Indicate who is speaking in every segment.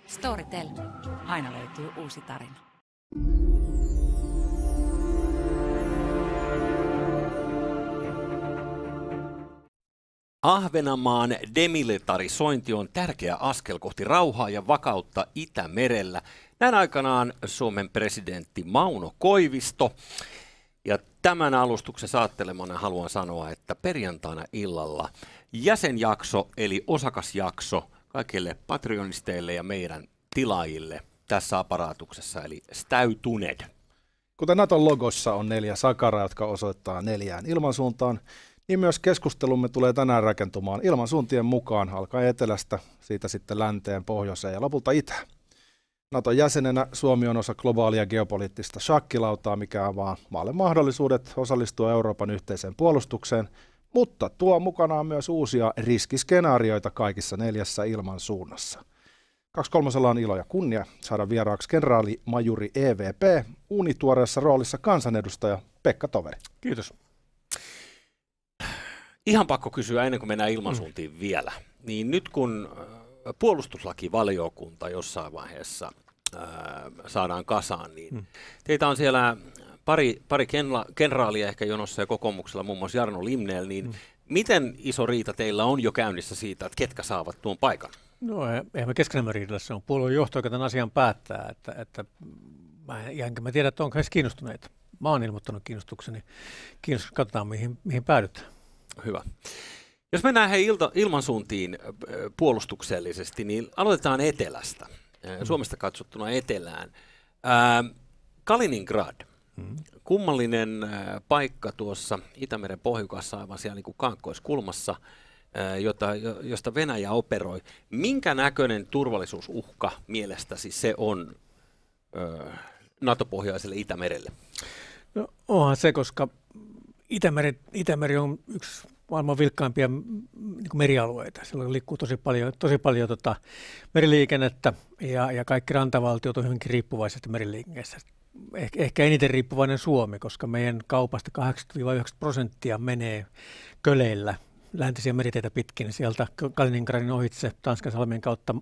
Speaker 1: Storytel. Aina löytyy uusi tarina.
Speaker 2: Ahvenanmaan demilitarisointi on tärkeä askel kohti rauhaa ja vakautta Itämerellä. Näin aikanaan Suomen presidentti Mauno Koivisto. Ja tämän alustuksen saattelemana haluan sanoa, että perjantaina illalla jäsenjakso eli osakasjakso kaikille patrionisteille ja meidän tilaajille tässä aparaatuksessa, eli Stäytuned.
Speaker 3: Kuten Naton logossa on 4 sakaraa, jotka osoittaa 4 ilmansuuntaan, niin myös keskustelumme tulee tänään rakentumaan ilmansuuntien mukaan, alkaen etelästä, siitä sitten länteen, pohjoiseen ja lopulta itään. Naton jäsenenä Suomi on osa globaalia geopoliittista shakkilautaa, mikä avaa maalle mahdollisuudet osallistua Euroopan yhteiseen puolustukseen, mutta tuo mukanaan myös uusia riskiskenaarioita kaikissa 4 ilmansuunnassa. 2/3 on ilo ja kunnia saada vieraaksi kenraali-majuri EVP, uunituoreessa roolissa kansanedustaja Pekka Toveri.
Speaker 4: Kiitos.
Speaker 2: Ihan pakko kysyä ennen kuin mennään ilmansuuntiin vielä. Niin nyt kun puolustuslakivaliokunta jossain vaiheessa saadaan kasaan, niin teitä on siellä pari kenraalia ehkä jonossa ja kokoomuksella, muun muassa Jarno Limnell, niin miten iso riita teillä on jo käynnissä siitä, että ketkä saavat tuon paikan?
Speaker 4: No eihän me keskenämme riidellä, se on puolueen johto, joka tämän asian päättää, enkä mä tiedä, että onko he kiinnostuneita. Mä oon ilmoittanut kiinnostukseni. Katsotaan, mihin päädytään.
Speaker 2: Hyvä. Jos mennään ilmansuuntiin puolustuksellisesti, niin aloitetaan etelästä. Suomesta katsottuna etelään. Kaliningrad. Kummallinen paikka tuossa Itämeren pohjukassa, aivan siellä niin kuin kaakkoiskulmassa, josta Venäjä operoi. Minkä näköinen turvallisuusuhka mielestäsi se on NATO-pohjaiselle Itämerelle?
Speaker 4: No onhan se, koska Itämeri on yksi maailman vilkkaimpia niin merialueita. Siellä liikkuu tosi paljon meriliikennettä ja kaikki rantavaltiot on hyvinkin riippuvaisesta meriliikenteestä. Ehkä eniten riippuvainen Suomi, koska meidän kaupasta 80-90% menee köleillä läntisiä meriteitä pitkin sieltä Kaliningradin ohitse Tanskan salmien kautta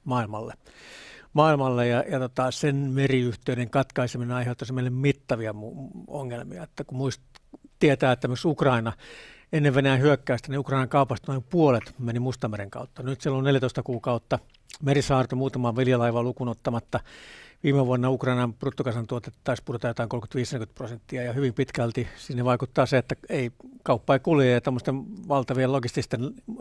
Speaker 4: maailmalle ja sen meriyhteyden katkaiseminen aiheuttaisi meille mittavia ongelmia. Että kun tietää, että myös Ukraina ennen Venäjän hyökkäystä, niin Ukrainan kaupasta noin puolet meni Mustameren kautta. Nyt siellä on 14 kuukautta merisaarto muutaman viljalaivaa lukuun ottamatta. Viime vuonna Ukrainan bruttokansantuote taisi pudota jotain 35-40% ja hyvin pitkälti sinne vaikuttaa se, että kauppa ei kulje ja tämmöisten valtavien logististen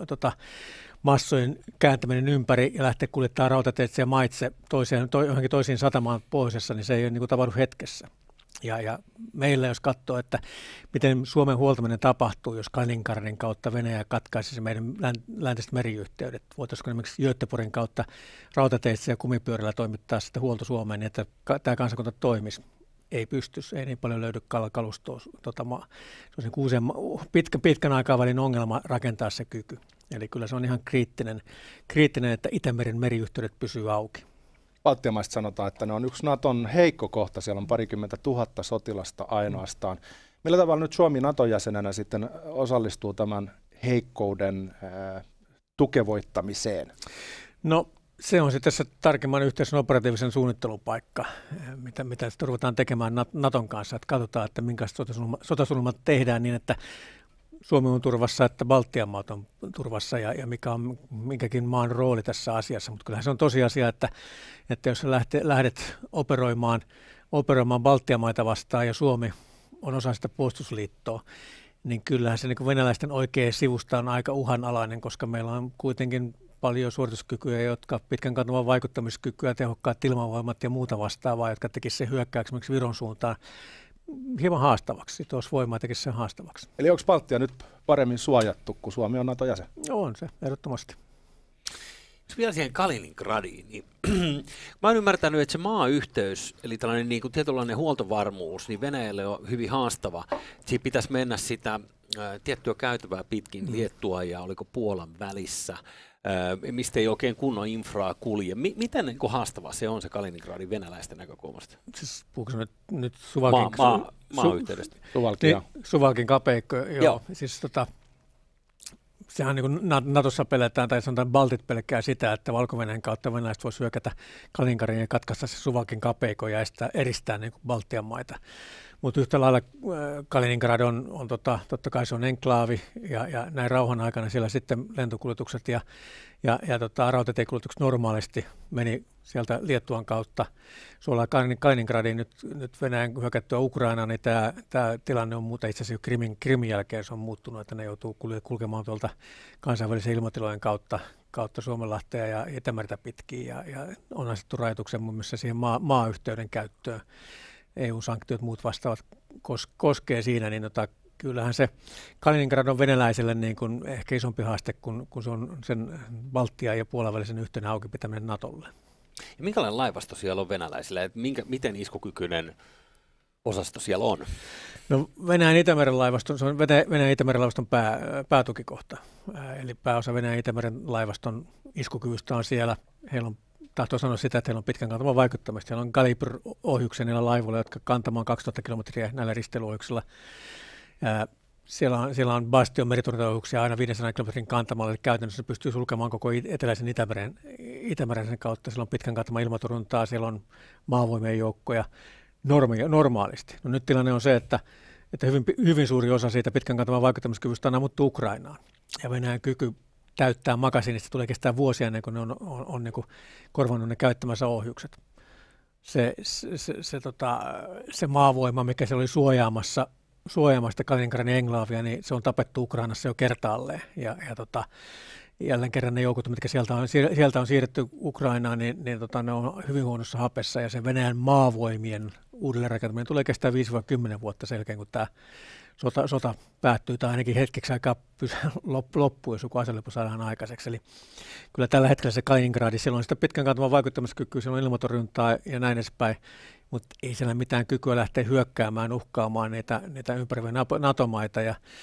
Speaker 4: massojen kääntäminen ympäri ja lähteä kuljettaa rautateitse ja maitse johonkin toisiin satamaan pohjoisessa, niin se ei ole niin kuin tapahdu hetkessä. Ja meillä, jos katsoo, että miten Suomen huoltaminen tapahtuu, jos Kaliningradin kautta Venäjä katkaisisi meidän läntiset meriyhteydet, voitaisiinko esimerkiksi Göteborgin kautta rautateitse ja kumipyörillä toimittaa sitä huolto Suomeen, niin että tämä kansakunta toimisi. Ei pystyisi, ei niin paljon löydy kalustoa. Se on pitkän aikavälin ongelma rakentaa se kyky. Eli kyllä se on ihan kriittinen, että Itämeren meriyhteydet pysyy auki.
Speaker 3: Baltian maista sanotaan, että ne on yksi Naton heikko kohta, siellä on 20 000 sotilasta ainoastaan. Millä tavalla nyt Suomi Naton jäsenenä sitten osallistuu tämän heikkouden tukevoittamiseen? No
Speaker 4: se on sitten tässä tarkemman yhteisen operatiivisen suunnittelun paikka, mitä sitten ruvetaan tekemään Naton kanssa, että katsotaan, että minkälaiset sotasuunnitelmat tehdään niin, että Suomi on turvassa, että Baltian maat on turvassa ja mikä on minkäkin maan rooli tässä asiassa. Mutta kyllähän se on tosiasia, että jos lähdet operoimaan Baltian maita vastaan ja Suomi on osa sitä puolustusliittoa, niin kyllähän se niin venäläisten oikea sivusta on aika uhanalainen, koska meillä on kuitenkin paljon suorituskykyjä, jotka pitkän kantavan vaikuttamiskykyä, tehokkaat ilmavoimat ja muuta vastaavaa, jotka tekisivät sen hyökkäyksi esimerkiksi Viron suuntaan hieman haastavaksi. Tuossa voimaa tekisi sen haastavaksi.
Speaker 3: Eli onko Baltia nyt paremmin suojattu, kun Suomi on NATO-jäsen?
Speaker 4: On se, ehdottomasti.
Speaker 2: Jos vielä siihen Kaliningradiin, niin mä oon ymmärtänyt, että se maayhteys, eli tällainen niin kuin tietynlainen huoltovarmuus, niin Venäjälle on hyvin haastava. Siinä pitäisi mennä sitä tiettyä käytävää pitkin Liettua ja oliko Puolan välissä, mistä ei oikein kunnon infraa kulje. Miten niin kuin haastava se on se Kaliningradin venäläisten näkökulmasta?
Speaker 4: Siis puhuuko nyt
Speaker 2: maayhteydestä?
Speaker 4: Suvalkin kapeikko, joo. Siis sehän niin kuin Natossa pelätään, tai sanotaan Baltit pelkää sitä, että Valko-Venäjän kautta venäläiset voisi hyökätä Kaliningradin ja katkaista se Suvalkin kapeikon ja eristää niin kuin Baltian maita. Mutta yhtä lailla Kaliningrad on totta kai se on enklaavi, ja näin rauhan aikana siellä sitten lentokuljetukset ja rautatiekuljetukset normaalisti meni sieltä Liettuan kautta suolaa Kaliningradiin. Nyt Venäjän hyökättyä Ukrainaan, niin tämä tilanne on muuta itse asiassa Krimin jälkeen se on muuttunut, että ne joutuu kulkemaan tuolta kansainvälisen ilmatilojen kautta Suomenlahtea ja Itämertä pitkin, ja on asettu rajoituksen muun muassa siihen maayhteyden käyttöön. EU-sanktiot muut vastaavat koskee siinä, niin kyllähän se Kaliningrad on venäläiselle niin kuin ehkä isompi haaste, kun se on sen Baltian ja Puolan välisen yhteyden auki pitäminen Natolle.
Speaker 2: Ja minkälainen laivasto siellä on venäläisillä? Miten iskukykyinen osasto siellä on?
Speaker 4: No Venäjän Itämeren laivaston, se on Venäjän Itämeren laivaston päätukikohta. Eli pääosa Venäjän Itämeren laivaston iskukyvystä on siellä. Heillä on tahtoo sanoa sitä, että heillä on pitkän kantaman vaikuttamista. Heillä on Kalibr-ohjuksia niillä laivoilla, jotka kantamaan 2000 kilometriä näillä risteilyohjuksilla. Siellä on Bastion meritorjuntaohjuksia aina 500 kilometrin kantamalla, eli käytännössä pystyy sulkemaan koko eteläisen Itämeren sen kautta. Siellä on pitkän kantaman ilmatorjuntaa, siellä on maavoimien joukkoja normaalisti. No nyt tilanne on se, että hyvin suuri osa siitä pitkän kantaman vaikuttamiskyvystä on ammuttu Ukrainaan. Ja Venäjän kyky täyttää makasiinista tulee kestää vuosia ennen kuin ne on niin kuin korvannut ne käyttämänsä ohjukset. Se maavoima, mikä se oli suojaamasta Kaliningradin enklaavia, niin se on tapettu Ukrainassa jo kertaalleen. Ja jälleen kerran ne joukot, mitkä sieltä on siirretty Ukrainaan, niin ne on hyvin huonossa hapessa, ja se Venäjän maavoimien uudelleenrakentaminen tulee kestää 5-10 vuotta sen jälkeen, kun tämä sota päättyy, tai ainakin hetkeksi aikaa loppuu, jos joku aselepo saadaan aikaiseksi. Eli kyllä tällä hetkellä se Kaliningradi, siellä on sitä pitkän kantaman vaikuttamiskykyä, siellä on ilmatorjuntaa ja näin edespäin, mutta ei siellä mitään kykyä lähteä hyökkäämään, uhkaamaan niitä ympäröiviä NATO-maita.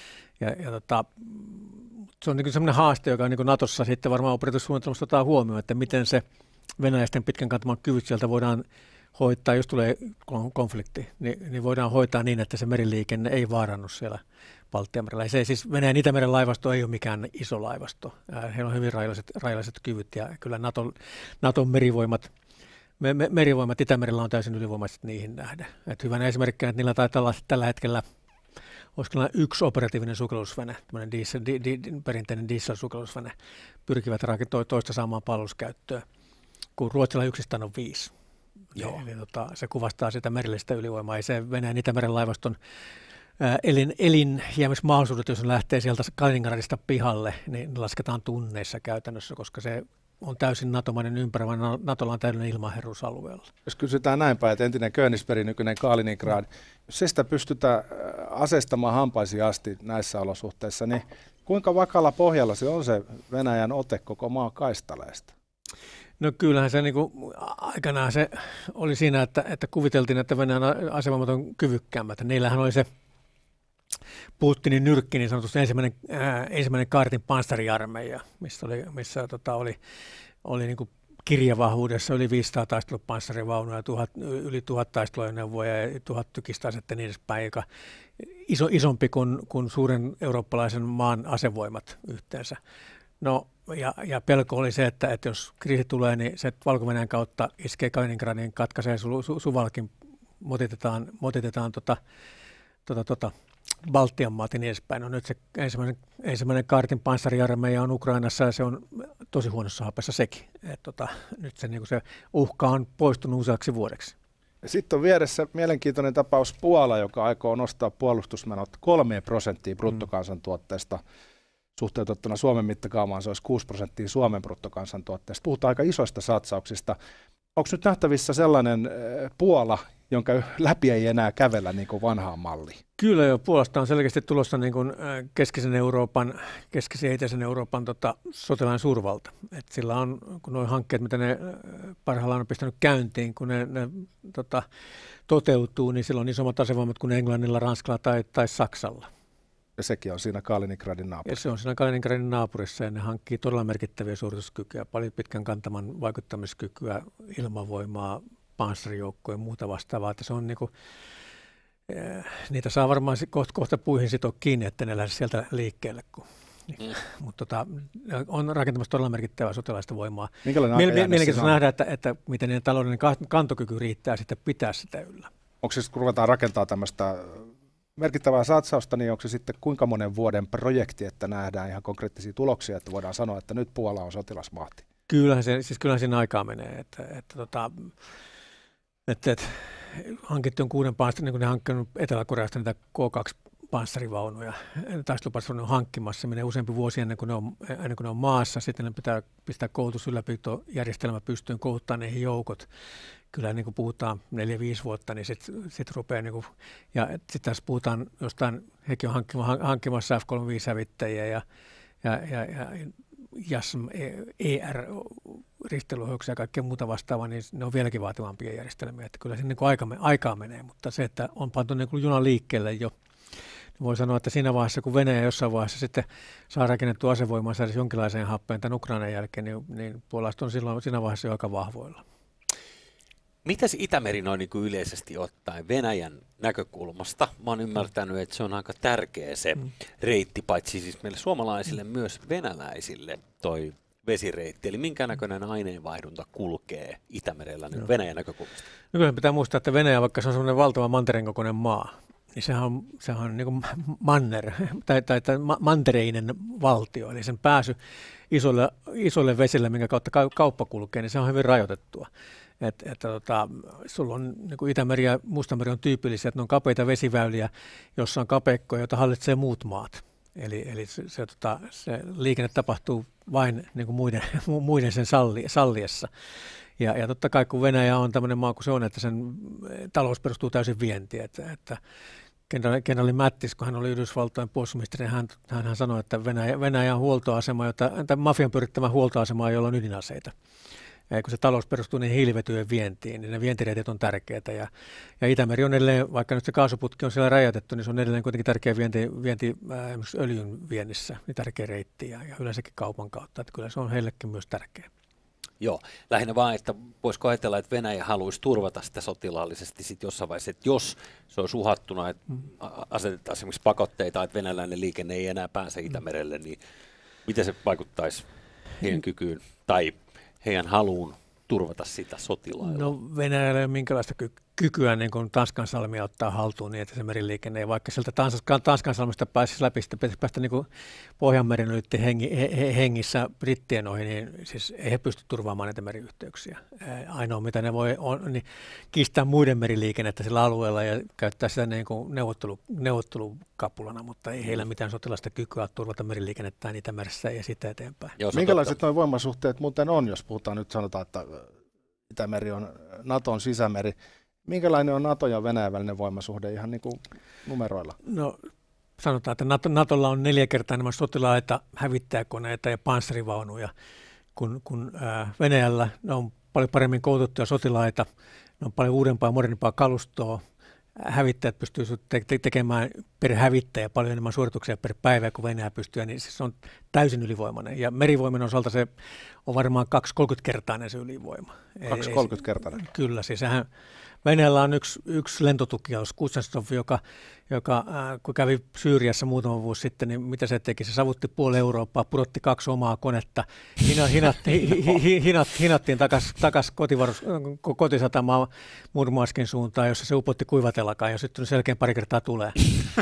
Speaker 4: Se on niin sellainen haaste, joka niin Natossa sitten varmaan operatiivissuunnitelmassa otetaan huomioon, että miten se venäläisten pitkän kantaman kyvyt sieltä voidaan hoitaa, jos tulee konflikti, niin voidaan hoitaa niin, että se meriliikenne ei vaarannu siellä Baltianmerellä. Se siis Venäjän Itämeren laivasto ei ole mikään iso laivasto. Heillä on hyvin rajalliset kyvyt, ja kyllä Naton merivoimat Itämerellä on täysin ylivoimaiset niihin nähdä. Et hyvänä esimerkkinä, että niillä taitaa olla tällä hetkellä olisiko yksi operatiivinen sukellusvene, perinteinen dieselsukellusvene, pyrkivät toista saamaan palveluskäyttöön, kun Ruotsilla yksistään on 5. Eli se kuvastaa sitä merellistä ylivoimaa. Ja se Venäjän Itämeren laivaston elinjäämismahdollisuudet, jos ne lähtee sieltä Kaliningradista pihalle, niin lasketaan tunneissa käytännössä, koska se on täysin NATO-mainen ympäröivä. NATOlla on täydellinen ilmaherruus alueella. Jos
Speaker 3: kysytään näin päin, että entinen Königsberg, nykyinen Kaliningrad, jos se sitä pystytään asestamaan hampaisiin asti näissä olosuhteissa, niin kuinka vakalla pohjalla se on se Venäjän ote koko maan kaistaleesta?
Speaker 4: No kyllähän se niin kuin, aikanaan se oli siinä, että kuviteltiin, että Venäjän asevoimat on kyvykkäämmät. Niillähän oli se Putinin nyrkki, niin sanotusti ensimmäinen kaartin panssariarmeija, missä oli niin kuin kirjavahvuudessa yli 500 taistelupanssarivaunuja, yli 1000 taisteluajoneuvoja ja 1000 tykistasetta ja niin edespäin, joka isompi kuin suuren eurooppalaisen maan asevoimat yhteensä. No, ja pelko oli se, että jos kriisi tulee, niin se Valko-Venäjän kautta iskee Kaliningradin, katkaisee Suvalkin, motitetaan Baltian maat ja niin edespäin. No nyt se ensimmäinen kaartin panssariarmeija on Ukrainassa, ja se on tosi huonossa hapessa sekin. Nyt se uhka on poistunut useaksi vuodeksi.
Speaker 3: Sitten on vieressä mielenkiintoinen tapaus Puola, joka aikoo nostaa puolustusmenot 3% bruttokansantuotteesta. Suhteutettuna Suomen mittakaamaan se olisi 6% Suomen bruttokansantuotteesta. Puhutaan aika isoista satsauksista. Onko nyt nähtävissä sellainen Puola, jonka läpi ei enää kävellä niin kuin vanhaan malliin?
Speaker 4: Kyllä jo, Puolasta on selkeästi tulossa niin kuin keskisen ja itäisen Euroopan sotilainen suurvalta. Et sillä on, kun nuo hankkeet, mitä ne parhaillaan on pistänyt käyntiin, kun ne toteutuu, niin sillä on isommat asevoimat kuin Englannilla, Ranskalla tai Saksalla.
Speaker 3: Ja sekin on siinä Kaliningradin naapurissa.
Speaker 4: Ja se on siinä Kaliningradin naapurissa, ja ne hankkii todella merkittäviä suorituskykyjä, paljon pitkän kantaman vaikuttamiskykyä, ilmavoimaa, panssarijoukkoja ja muuta vastaavaa. Että se on niinku, niitä saa varmaan kohta puihin sitoa kiinni, että ne lähde sieltä liikkeelle, kun Mutta on rakentamassa todella merkittävää sotilaista voimaa.
Speaker 3: Mielenkiintoista
Speaker 4: nähdä, että miten niiden taloudellinen kantokyky riittää sitten pitää sitä yllä.
Speaker 3: Onko se, kun ruvetaan rakentaa tämmöistä merkittävää satsausta, niin onko se sitten kuinka monen vuoden projekti, että nähdään ihan konkreettisia tuloksia, että voidaan sanoa, että nyt Puola on sotilasmahti?
Speaker 4: Kyllähän siinä aikaa menee. Hankittu on 6 panssari, niin kuin ne hankkinut Etelä-Koreasta niitä K2-panssarivaunuja. Taistelupassarin hankkimassa. Se menee useampi vuosi ennen kuin ne on maassa. Sitten ne pitää pistää koulutusylläpitojärjestelmä pystyyn, kouluttaa niihin joukot. Kyllä niin kuin puhutaan 4-5 vuotta, niin sitten rupeaa, niin kuin, ja sitten tässä puhutaan jostain, hekin on hankkimassa F-35-hävittäjiä ja JASM, ER-risteilyöhykset ja kaikkea muuta vastaavaa, niin ne on vieläkin vaativampia järjestelmiä. Että kyllä siinä niin aikaa menee, mutta se, että on pantu niin kuin juna liikkeelle jo, niin voi sanoa, että siinä vaiheessa, kun Venäjä jossain vaiheessa sitten saa rakennettua asevoimansa edes jonkinlaiseen happeen tämän Ukrainan jälkeen, niin puolalaiset on silloin siinä vaiheessa jo aika vahvoilla.
Speaker 2: Mitäs Itämeri noin niin kuin yleisesti ottaen Venäjän näkökulmasta? Mä oon ymmärtänyt, että se on aika tärkeä se reitti, paitsi siis meille suomalaisille, myös venäläisille toi vesireitti. Eli minkä näköinen aineenvaihdunta kulkee Itämerellä nyt Venäjän näkökulmasta? No
Speaker 4: kyllä pitää muistaa, että Venäjä, vaikka se on semmoinen valtava mantereen kokoinen maa, niin sehän on niin kuin manner, tai mantereinen valtio, eli sen pääsy isolle vesille, minkä kautta kauppa kulkee, niin se on hyvin rajoitettua. Sulla on niin kuin Itämeri ja Mustameri on tyypillisiä, että ne on kapeita vesiväyliä, jossa on kapeikkoja, joita hallitsee muut maat. Eli se liikenne tapahtuu vain niin kuin muiden sen salliessa. Ja totta kai kun Venäjä on tämmöinen maa kuin se on, että sen talous perustuu täysin vientiin. Että kenraali Mattis, kun hän oli Yhdysvaltojen puolustusministeri, hän sanoi, että Venäjä on huoltoasema, mafian pyrittämä huoltoasema, jolla on ydinaseita. Ja kun se talous perustuu niihin hiilivetyjen vientiin, niin ne vientireitit on tärkeitä. Ja Itämeri on edelleen, vaikka nyt se kaasuputki on siellä rajoitettu, niin se on edelleen kuitenkin tärkeä vienti esimerkiksi öljyn viennissä, niin tärkeä reitti ja yleensäkin kaupan kautta. Että kyllä se on heillekin myös tärkeä.
Speaker 2: Joo, lähinnä vaan, että voisiko ajatella, että Venäjä haluaisi turvata sitä sotilaallisesti sit jossain vaiheessa, että jos se olisi uhattuna, että asetetaan esimerkiksi pakotteita, että venäläinen liikenne ei enää pääse Itämerelle, niin miten se vaikuttaisi heidän kykyyn tai heidän haluun turvata sitä sotilailla?
Speaker 4: No Venäjällä ei ole minkälaista kykyä niin kuin Tanskansalmia ottaa haltuun niin, että se meriliikenne ei vaikka sieltä Tanskansalmista pääsisi läpi, sitten päästä niin kuin Pohjanmeren ylitti hengissä brittien ohi, niin siis ei he pysty turvaamaan näitä meriyhteyksiä. Ainoa mitä ne voi on niin kiistää muiden meriliikennettä sillä alueella ja käyttää sitä niin kuin neuvottelukapulana, mutta ei heillä mitään sotilaista kykyä turvata meriliikennettä Itämeressä ja sitä eteenpäin.
Speaker 3: Minkälaiset nuo voimasuhteet muuten on, jos puhutaan nyt sanotaan, että Itämeri on Naton sisämeri. Minkälainen on Nato ja Venäjän välinen voimasuhde ihan niin kuin numeroilla?
Speaker 4: No sanotaan, että Natolla on 4 kertaa enemmän sotilaita, hävittäjäkoneita ja panssarivaunuja kun Venäjällä. Ne on paljon paremmin koulutettuja sotilaita, ne on paljon uudempaa ja modernimpaa kalustoa. Hävittäjät pystyvät tekemään per hävittäjä paljon enemmän suorituksia per päivä kuin Venäjä pystyy, niin se on täysin ylivoimainen. Ja merivoiman osalta se on varmaan 2-30-kertainen se ylivoima.
Speaker 3: 2-30-kertainen?
Speaker 4: Kyllä, siis Venäjällä on yksi lentotukialus, Kuznetsov, joka kun kävi Syyriassa muutama vuosi sitten, niin mitä se teki? Se savutti puoli Eurooppaa, pudotti 2 omaa konetta, hinattiin takaisin kotisatamaan Murmanskin suuntaan, jossa se upotti kuivatellakaan ja sitten selkeän pari kertaa tulee.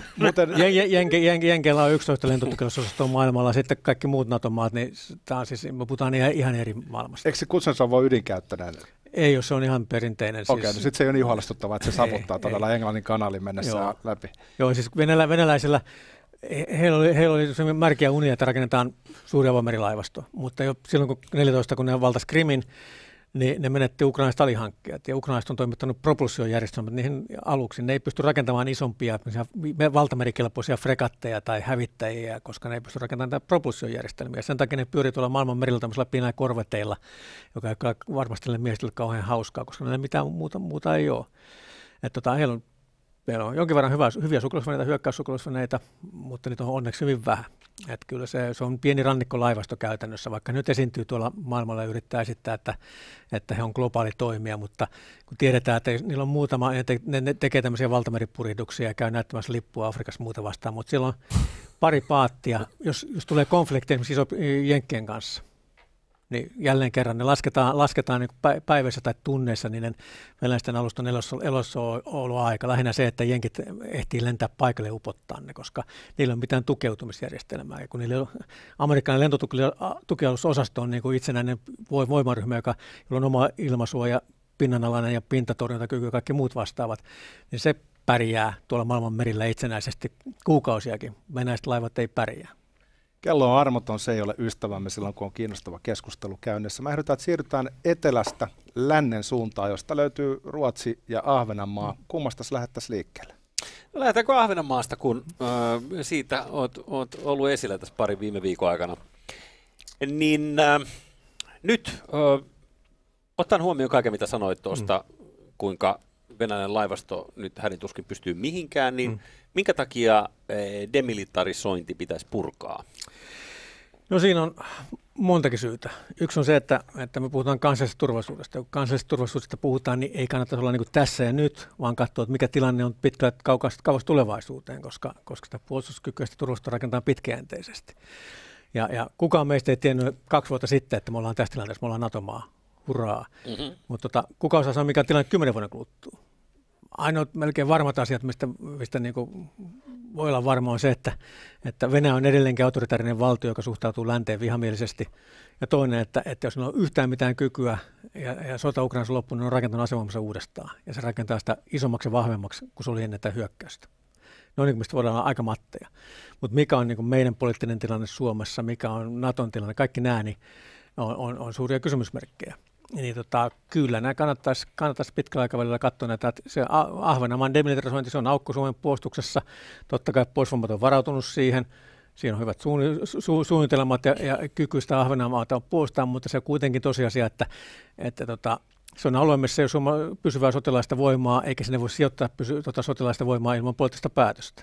Speaker 4: Jenkeillä on 11 lentotukialusosastoa maailmalla, sitten kaikki muut NATO-maat, niin siis, me puhutaan ihan eri maailmasta.
Speaker 3: Eikö se Kuznetsov ole ydinkäyttöinen?
Speaker 4: Ei, jos se on ihan perinteinen.
Speaker 3: Okei, no sitten se ei ole niin huolestuttavaa, että se savuttaa todella Englannin kanalin mennessä läpi.
Speaker 4: Joo, siis venäläisillä, heillä oli märkiä unia, että rakennetaan suuria avomerilaivastoa, mutta jo silloin kun 14, kun ne valtasi Krimin, niin ne menetti ukrainalaiset alihankkijat, ja ukrainalaiset on toimittanut propulsiojärjestelmät niihin aluksiin. Ne ei pysty rakentamaan isompia valtamerikelpoisia fregatteja tai hävittäjiä, koska ne ei pysty rakentamaan propulsiojärjestelmiä. Sen takia ne pyörii tuolla maailman merillä tämmöisillä pienillä korveteilla, joka ei varmasti niille miehille kauhean hauskaa, koska niille mitään muuta ei ole. Heillä on Meillä on jonkin verran hyviä sukellusveneitä, hyökkäyssukellusveneitä, mutta niitä on onneksi hyvin vähän. Että kyllä se on pieni rannikkolaivasto käytännössä, vaikka nyt esiintyy tuolla maailmalla ja yrittää esittää, että he on globaali toimija, mutta kun tiedetään, että niillä on muutama, ne tekee tämmöisiä valtameripurihduksia ja käy näyttämässä lippua Afrikassa muuta vastaan, mutta siellä on pari paattia, jos tulee konflikti esimerkiksi Jenkkien kanssa, niin jälleen kerran ne lasketaan niin päivässä tai tunneissa niiden venäläisten aluston elossaoloaika. Lähinnä se, että jenkit ehtii lentää paikalle ja upottaa ne, koska niillä ei ole mitään tukeutumisjärjestelmää. Ja kun niillä amerikkalainen lentotukialusosasto on niin kuin itsenäinen voimaryhmä, jolla on oma ilmasuoja, pinnanalainen ja pintatorjuntakyky ja kaikki muut vastaavat, niin se pärjää tuolla maailman merillä itsenäisesti kuukausiakin. Venäläiset laivat ei pärjää.
Speaker 3: Kello on armoton, se ei ole ystävämme silloin, kun on kiinnostava keskustelu käynnissä. Mä ehdotan, että siirrytään etelästä lännen suuntaan, josta löytyy Ruotsi ja Ahvenanmaa. Kummasta lähettäisiin liikkeelle?
Speaker 2: No, lähdetäänkö Ahvenanmaasta, kun siitä oot ollut esillä tässä parin viime viikon aikana. Niin nyt, ottaen huomioon kaiken, mitä sanoit tuosta, kuinka venäläinen laivasto nyt hänen tuskin pystyy mihinkään, niin minkä takia demilitarisointi pitäisi purkaa?
Speaker 4: No siinä on montakin syytä. Yksi on se, että me puhutaan kansallisesta turvallisuudesta. Kun kansallisesta turvallisuudesta puhutaan, niin ei kannata olla niin kuin tässä ja nyt, vaan katsoa, että mikä tilanne on pitkälle kauas tulevaisuuteen, koska sitä puolustuskykyistä turvallisuutta rakentaa pitkäjänteisesti. Ja kukaan meistä ei tiennyt 2 vuotta sitten, että me ollaan tässä tilanteessa, me ollaan NATO-maa. Hurraa. Mutta kuka osaa sanoa, mikä on tilanne 10 vuoden kuluttua? Ainoat melkein varmat asiat, mistä niin kuin voi olla varma, on se, että Venäjä on edelleenkin autoritaarinen valtio, joka suhtautuu länteen vihamielisesti. Ja toinen, että jos on yhtään mitään kykyä ja sota Ukrainassa loppuun, niin on rakentanut asevoimansa uudestaan. Ja se rakentaa sitä isommaksi ja vahvemmaksi, kuin se oli ennen tätä hyökkäystä. No niin, mistä voidaan olla aika matteja. Mutta mikä on niin kuin meidän poliittinen tilanne Suomessa, mikä on Naton tilanne, kaikki nämä, niin on suuria kysymysmerkkejä. Niin kyllä nämä kannattaisi pitkällä aikavälillä katsoa näitä, että se Ahvenanmaan demilitarisointi, se on aukko Suomen puolustuksessa. Totta kai puolustusvoimat on varautunut siihen. Siinä on hyvät suunnitelmat ja kykyistä Ahvenanmaata puolustaa, mutta se on kuitenkin tosiasia, että se on alue, missä ei ole pysyvää sotilaista voimaa, eikä sinne voi sijoittaa sotilaista voimaa ilman poliittista päätöstä,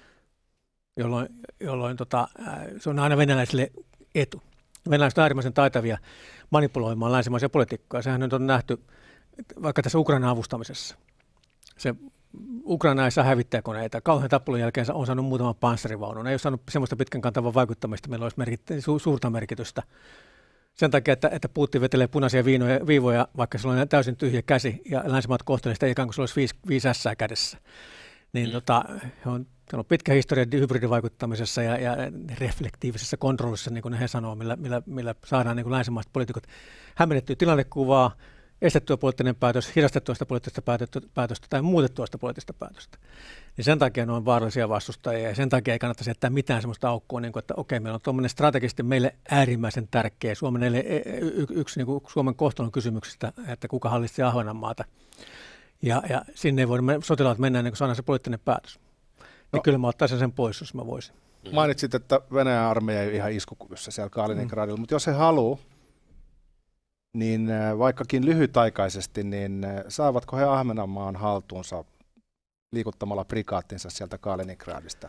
Speaker 4: jolloin se on aina venäläisille etu. Venäläiset on äärimmäisen taitavia manipuloimaan länsimaisia politiikkoja. Sehän nyt on nähty vaikka tässä Ukrainan avustamisessa. Se Ukraina ei saa hävittäjäkoneita. Kauhean tappelun jälkeen on saanut muutaman panssarivaunun. Ei ole saanut semmoista pitkän kantavan vaikuttamista, meillä olisi suurta merkitystä. Sen takia, että Putin vetelee punaisia viivoja, vaikka se on täysin tyhjä käsi, ja länsimaat kohtelee sitä ikään kuin se olisi 5 ässää kädessä. Niin se on pitkä historia hybridivaikuttamisessa ja reflektiivisessä kontrollissa, niin kuin he sanoo, millä saadaan niin kuin länsimaiset poliitikot hämmennettyä tilannekuvaa, estettyä poliittinen päätös, hidastettua sitä poliittista päätöstä tai muutettua sitä poliittista päätöstä. Niin sen takia ne on vaarallisia vastustajia ja sen takia ei kannattaisi jättää mitään sellaista aukkoa, niin kuin, että okei, meillä on tuommoinen strategisesti meille äärimmäisen tärkeä yksi niin kuin Suomen kohtalon kysymyksistä, että kuka hallitsee Ahvenanmaata. Ja sinne ei voida sotilaat mennä ennen kuin saadaan se poliittinen päätös. Niin kyllä mä ottaisin sen pois, jos mä voisin.
Speaker 3: Mainitsit, että Venäjän armeija ei ihan iskukyvyssä siellä Kaliningradilla, mutta jos he haluaa, niin vaikkakin lyhytaikaisesti, niin saavatko he Ahvenanmaan haltuunsa liikuttamalla prikaattinsa sieltä Kaliningradista?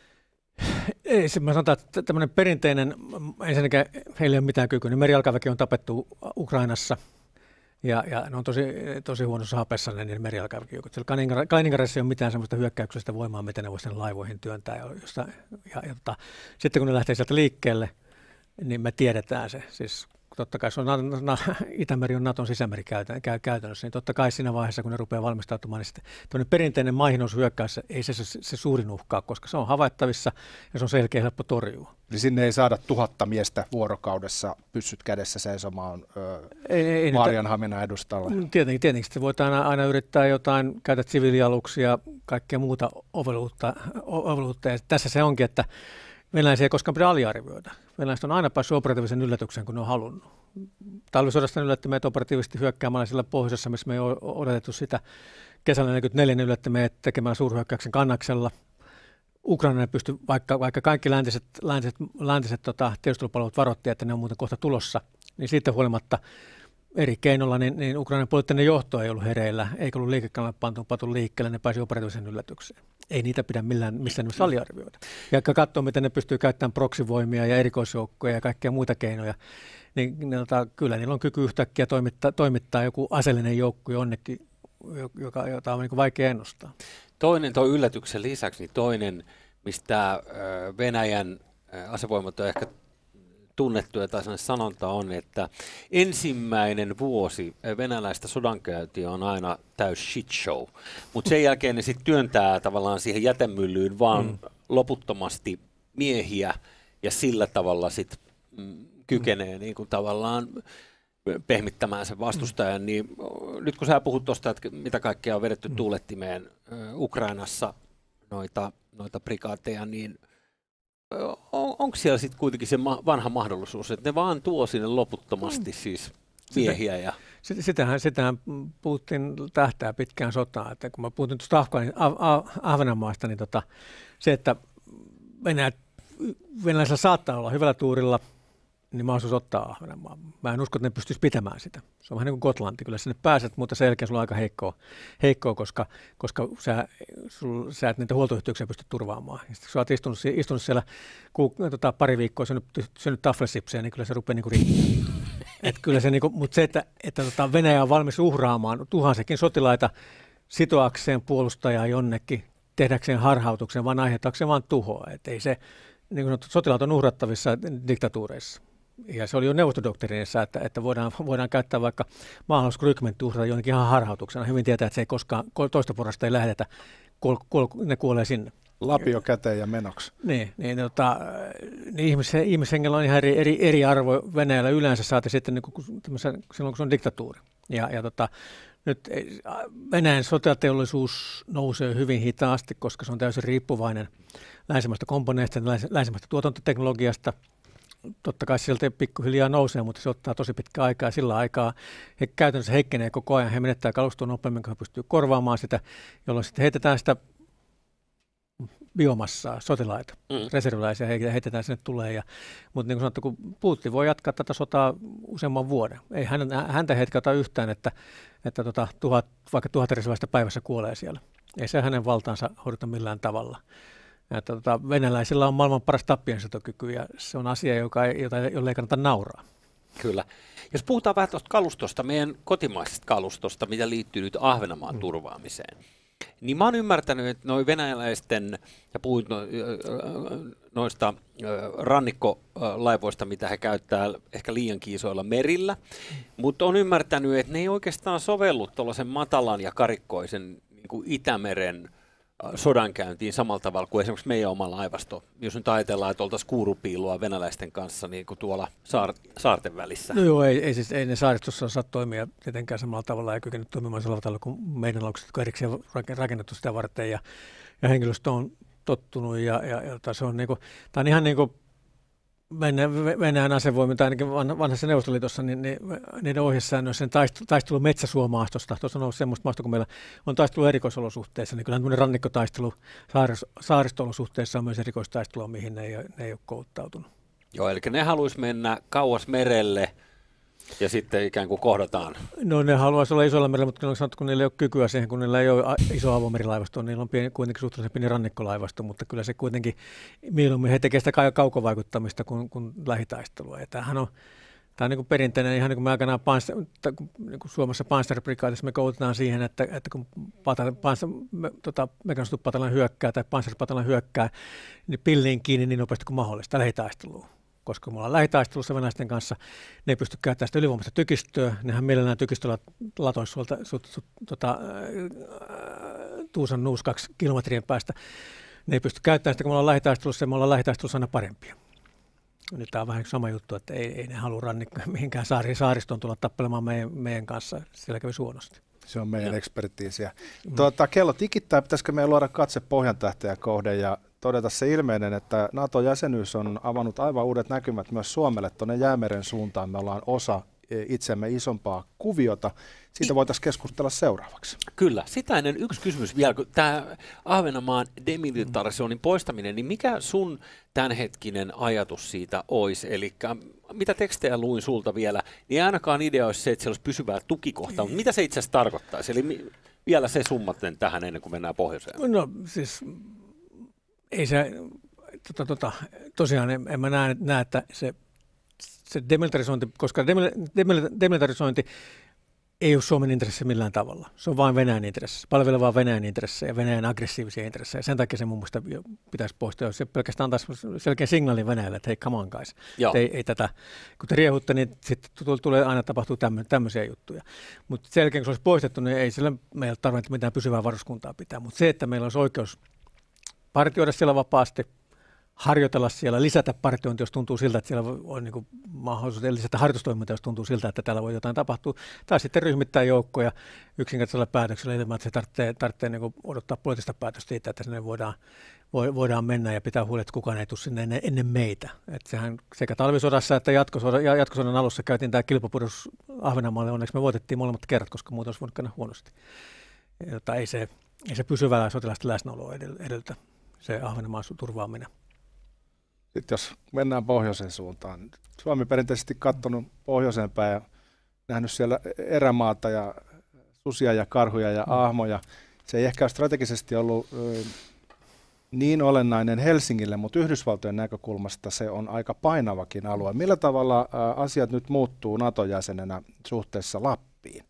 Speaker 4: Ei, mä sanotaan, että tämmöinen perinteinen, ensinnäkin heillä ei ole mitään kykyä, niin merijalkaväki on tapettu Ukrainassa. Ja ne on tosi huonossa hapessa ne merijalkaväkijoukot. Kaliningradissa ei ole mitään semmoista hyökkäyksestä voimaa, miten ne voi sen laivoihin työntää. Sitten kun ne lähtee sieltä liikkeelle, niin me tiedetään se. Siis totta kai se on Itämeri on Naton sisämeri käytännössä, niin totta kai siinä vaiheessa, kun ne rupeaa valmistautumaan, niin sitten tämmöinen perinteinen maihinnousuhyökkäys ei se suurin uhkaa, koska se on havaittavissa ja se on selkeä helppo torjua.
Speaker 3: Eli sinne ei saada 1000 miestä vuorokaudessa pyssyt kädessä seisomaan Maarianhaminan edustalla.
Speaker 4: Tietenkin sitten voit aina yrittää jotain, käytät siviilialuksia, kaikkea muuta oveluutta. Ja tässä se onkin, että venäläisiä ei koskaan pidä aliarvioida. Venäläiset on aina päässyt operatiivisen yllätyksen, kun ne on halunnut. Talvisodasta ne yllätti meitä operatiivisesti hyökkäämällä sillä pohjoisessa, missä me ei ole odotettu sitä. Kesällä 1944 ne yllätti meitä tekemällä suurhyökkäyksen Kannaksella. Ukraina pystyi, vaikka kaikki läntiset tiedustelupalvelut varoitti, että ne on muuten kohta tulossa, niin siitä huolimatta eri keinolla, niin Ukrainan poliittinen johto ei ollut hereillä, eikä ollut liikekanalle pantu liikkeelle, ne pääsi operatiivisen yllätykseen. Ei niitä pidä missään nimessä aliarvioida. Ja katsoo, miten ne pystyy käyttämään proksivoimia ja erikoisjoukkoja ja kaikkia muita keinoja, niin kyllä niillä on kyky yhtäkkiä toimittaa joku aseellinen joukko jonnekin, jota on niin vaikea ennustaa.
Speaker 2: Toinen tuo yllätyksen lisäksi, niin toinen, mistä Venäjän asevoimat on ehkä tunnettu, tai sanonta on, että ensimmäinen vuosi venäläistä sodankäyntiä on aina täys shit show, mutta sen jälkeen ne sitten työntää tavallaan siihen jätemyllyyn vaan loputtomasti miehiä ja sillä tavalla sitten kykenee niin kuin tavallaan pehmittämään sen vastustajan, niin nyt kun sä puhut tuosta, että mitä kaikkea on vedetty tuulettimeen Ukrainassa noita prikaateja, niin onko siellä sitten kuitenkin se vanha mahdollisuus, että ne vaan tuo sinne loputtomasti siis miehiä?
Speaker 4: Sitähän Putin tähtää pitkään sotaan, että kun mä puhuttiin tuosta Ahvenanmaasta, niin se, että venäläisellä saattaa olla hyvällä tuurilla, niin mahdollisuus ottaa Ahvenanmaa. Mä en usko, että ne pystyisi pitämään sitä. Se on vähän niin kuin Gotlanti. Kyllä sinne pääset, mutta sen jälkeen sulla on aika heikkoa koska sä et niitä huoltoyhteyksiä pysty turvaamaan. Ja sitten kun sä oot istunut siellä pari viikkoa, syönyt taflesipsejä, niin kyllä se rupeaa niinku riittämään. Kyllä se mutta se, että Venäjä on valmis uhraamaan tuhansiakin sotilaita sitoakseen puolustajaa jonnekin, tehdäkseen harhautuksen, vaan aiheuttaakseen vaan tuhoa. Että ei se, niin kuin sotilaat on uhrattavissa diktatuureissa. Ja se oli jo neuvostodoktriinissa, että voidaan käyttää vaikka maanhallusrykmentti uhrata jonnekin ihan harhautuksena. Hyvin tietää, että se ei koskaan, toista porrasta ei lähdetä, ne kuolee sinne.
Speaker 3: Lapio käteen ja menoksi.
Speaker 4: Niin ihmishengellä on ihan eri arvo Venäjällä yleensä, saati sitten silloin, kun se on diktatuuri. Nyt Venäjän sotateollisuus nousee hyvin hitaasti, koska se on täysin riippuvainen länsimaista komponentista, länsimaista tuotantoteknologiasta. Totta kai sieltä pikkuhiljaa nousee, mutta se ottaa tosi pitkä aikaa ja sillä aikaa he käytännössä heikkenee koko ajan. He menettää kalustua nopeammin, kun he pystyy korvaamaan sitä, jolloin sitten heitetään sitä biomassaa, sotilaita, reserviläisiä heitetään sinne tulee. Mutta niin kuin sanottu, kun Putin voi jatkaa tätä sotaa useamman vuoden. Ei häntä hetkata yhtään, että vaikka 1000 reserviläistä päivässä kuolee siellä. Ei se hänen valtaansa hoideta millään tavalla. Että venäläisillä on maailman paras tappiensietokyky ja se on asia, jolle ei kannata nauraa.
Speaker 2: Kyllä. Jos puhutaan vähän tuosta kalustosta, meidän kotimaisesta kalustosta, mitä liittyy nyt Ahvenanmaan turvaamiseen, niin mä oon ymmärtänyt, että noi venäläisten, ja puhuit noista rannikkolaivoista, mitä he käyttää ehkä liiankin isoilla merillä, mutta on ymmärtänyt, että ne ei oikeastaan sovellu tuollaisen matalan ja karikkoisen niin kuin Itämeren sodankäyntiin samalla tavalla kuin esimerkiksi meidän oma laivasto. Jos nyt ajatellaan, että oltaisiin kuurupiilua venäläisten kanssa niin kuin tuolla saarten välissä.
Speaker 4: No joo, ei ne saaristossa saa toimia tietenkään samalla tavalla ja kykene toimimaan samalla tavalla kuin meidän alukset, jotka on erikseen rakennettu sitä varten ja henkilöstö on tottunut ja se on, niinku, tämä on ihan niin kuin Venäjän asevoimia, tai ainakin vanhassa Neuvostoliitossa, niin niiden ohjesäännöissä taistelu metsäsuomaastosta, tuossa on ollut semmoista maastoa, kun meillä on taistelu erikoisolosuhteissa, niin kyllähän rannikkotaistelu saaristo-olosuhteissa on myös erikoistaistelua, mihin ne ei ole kouluttautunut.
Speaker 2: Joo, eli ne haluaisi mennä kauas merelle ja sitten ikään kuin kohdataan.
Speaker 4: No ne haluaisi olla isolla merellä, mutta kun niillä ei ole kykyä siihen, kun niillä ei ole iso avomerilaivasto, niillä on kuitenkin suhteellisen pieni rannikkolaivasto, mutta kyllä se kuitenkin mieluummin he tekevät sitä kaukovaikuttamista kuin lähitaistelua. Ja tämähän on niin kuin perinteinen, ihan niin kuin me aikanaan niin kuin Suomessa Panzerbrigádissa me koulutetaan siihen, että kun mekanistuspataljon hyökkää tai panssaripataljon hyökkää, niin pilliin kiinni niin nopeasti kuin mahdollista lähitaisteluun. Koska me ollaan lähitaistelussa venäläisten kanssa, ne ei pysty käyttämään sitä ylivoimaista tykistöä, nehän mielellään tykistöllä latoisi Tuusan nuus 2 kilometrien päästä. Ne ei pysty käyttämään sitä, kun me ollaan lähitaistelussa, ja me ollaan lähitaistelussa aina parempia. Nyt tämä on vähän sama juttu, että ei ne halua mihinkään saaristoon tulla tappelemaan meidän kanssa, siellä kävi huonosti.
Speaker 3: Se on meidän ekspertiisiä. Kello tikittää, pitäisikö meidän luoda katse Pohjantähteä kohde ja todeta se ilmeinen, että NATO-jäsenyys on avannut aivan uudet näkymät myös Suomelle tuonne Jäämeren suuntaan. Me ollaan osa itsemme isompaa kuviota. Siitä voitaisiin keskustella seuraavaksi.
Speaker 2: Kyllä. Sitä ennen yksi kysymys vielä, kun tämä Ahvenanmaan demilitarisoinnin poistaminen, niin mikä sun tämänhetkinen ajatus siitä olisi? Eli mitä tekstejä luin sulta vielä, niin ainakaan idea olisi se, että siellä olisi pysyvää tukikohtaa, mutta mitä se itse asiassa tarkoittaisi? Eli vielä se summaten tähän ennen kuin mennään pohjoiseen.
Speaker 4: No siis ei se, tosiaan en mä näe, että se demilitarisointi, koska demilitarisointi ei ole Suomen intressi millään tavalla. Se on vain Venäjän intressi, palvelee vain Venäjän intressejä, Venäjän aggressiivisia intressejä. Sen takia se mun mielestä pitäisi poistaa, jos se pelkästään antaisi selkeän signaalin Venäjälle, että hei, come on guys. Ei tätä, kun te riehutte, niin sitten tulee aina tapahtuu tämmöisiä juttuja. Mutta sen jälkeen, kun se olisi poistettu, niin ei sillä meillä tarvitse mitään pysyvää varuskuntaa pitää. Mutta se, että meillä olisi oikeus partioida siellä vapaasti, harjoitella siellä, lisätä partiointia, jos tuntuu siltä, että siellä on niin kuin mahdollisuus lisätä harjoitustoimintaa, jos tuntuu siltä, että täällä voi jotain tapahtua, tai sitten ryhmittää joukkoja yksinkertaisella päätöksellä ilman, että se tarvitsee niin kuin odottaa poliittista päätöstä siitä, että sinne voidaan mennä ja pitää huolta, että kukaan ei tule sinne ennen meitä. Että sehän sekä talvisodassa että jatkosodan alussa käytiin tämä kilpapurus Ahvenanmaalle, onneksi me voitettiin molemmat kerrat, koska muuten olisi voinut käydä huonosti. Jota ei se pysyvää sotilaista läsnäoloa edellytä, se Ahvenanmaan turvaaminen.
Speaker 3: Sitten jos mennään pohjoisen suuntaan, Suomi perinteisesti katsonut pohjoiseen päin ja nähnyt siellä erämaata ja susia ja karhuja ja ahmoja. Se ei ehkä ole strategisesti ollut niin olennainen Helsingille, mutta Yhdysvaltojen näkökulmasta se on aika painavakin alue. Millä tavalla asiat nyt muuttuu NATO-jäsenenä suhteessa Lappiin?